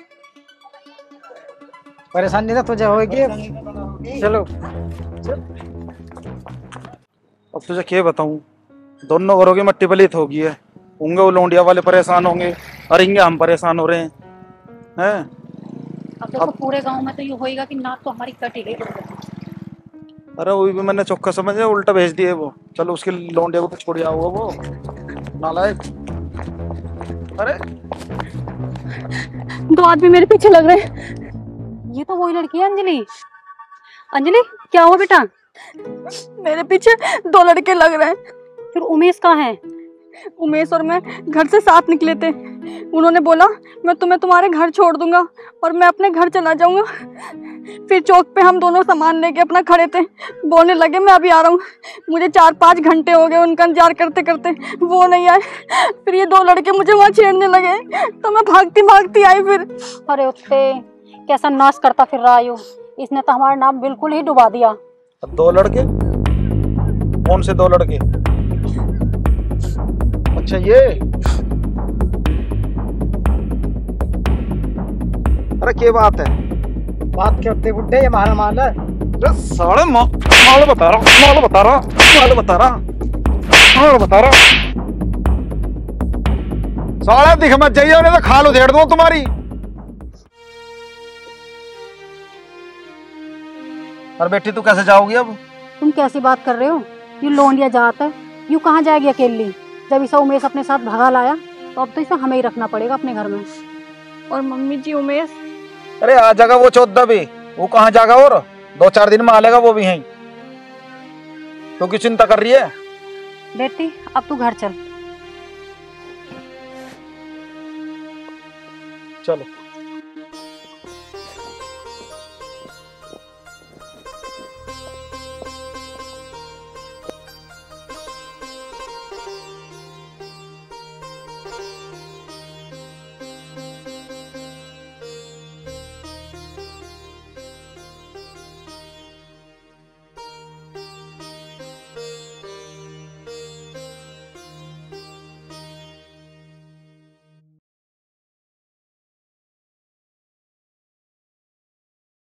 परेशानी तो तुझे होगी। चलो अब तुझे क्या बताऊं, दोनों घरों की मट्टी पलीत होगी है। होंगे वो लौंडिया वाले परेशान होंगे और इंगे हम परेशान हो रहे हैं। अब देखो पूरे गांव में तो ये होएगा कि नाक तो हमारी कट ही गई। अरे वही भी मैंने चौका समझा, उल्टा भेज दिए वो। चलो उसके लौंडिया को तो छोड़ आओ वो नालायक। अरे 2 आदमी मेरे पीछे लग रहे हैं। ये तो वही लड़की है अंजलि। अंजलि क्या हुआ बेटा? मेरे पीछे 2 लड़के लग रहे हैं। फिर उमेश कहाँ है? उमेश और मैं घर से साथ निकले थे। उन्होंने बोला मैं तुम्हें तुम्हारे घर छोड़ दूंगा और मैं अपने घर चला जाऊंगा। फिर चौक पे हम दोनों सामान लेके अपना खड़े थे, बोलने लगे मैं अभी आ रहा हूँ। मुझे 4-5 घंटे हो गए उनका इंतजार करते करते, वो नहीं आए। फिर ये 2 लड़के मुझे वहाँ छेड़ने लगे तो मैं भागती भागती आई। फिर अरे उत्ते कैसा नाश करता फिर रहा है, इसने तो हमारा नाम बिल्कुल ही डुबा दिया। 2 लड़के? कौन से 2 लड़के? अच्छा ये, अरे क्या बात है? बात क्या होती बुड्ढे, ये हमारा माल है। साले माल बता रहा। साले दिख मत जाइए, उन्हें तो खाल उधेड़ दूं तुम्हारी। और बेटी तू कैसे जाओगी अब? तुम कैसी बात कर रहे हो? यू लौंडिया जात है, यू कहाँ जाएगी अकेली? जब इसे उमेश अपने साथ भगा लाया तो अब तो इसे हमें ही रखना पड़ेगा अपने घर में। और मम्मी जी उमेश? अरे आ जाएगा वो 14 भी, वो कहाँ जाएगा? और 2-4 दिन में आ लेगा वो भी यहीं। तो की चिंता कर रही है? बेटी अब तू घर चल। चलो।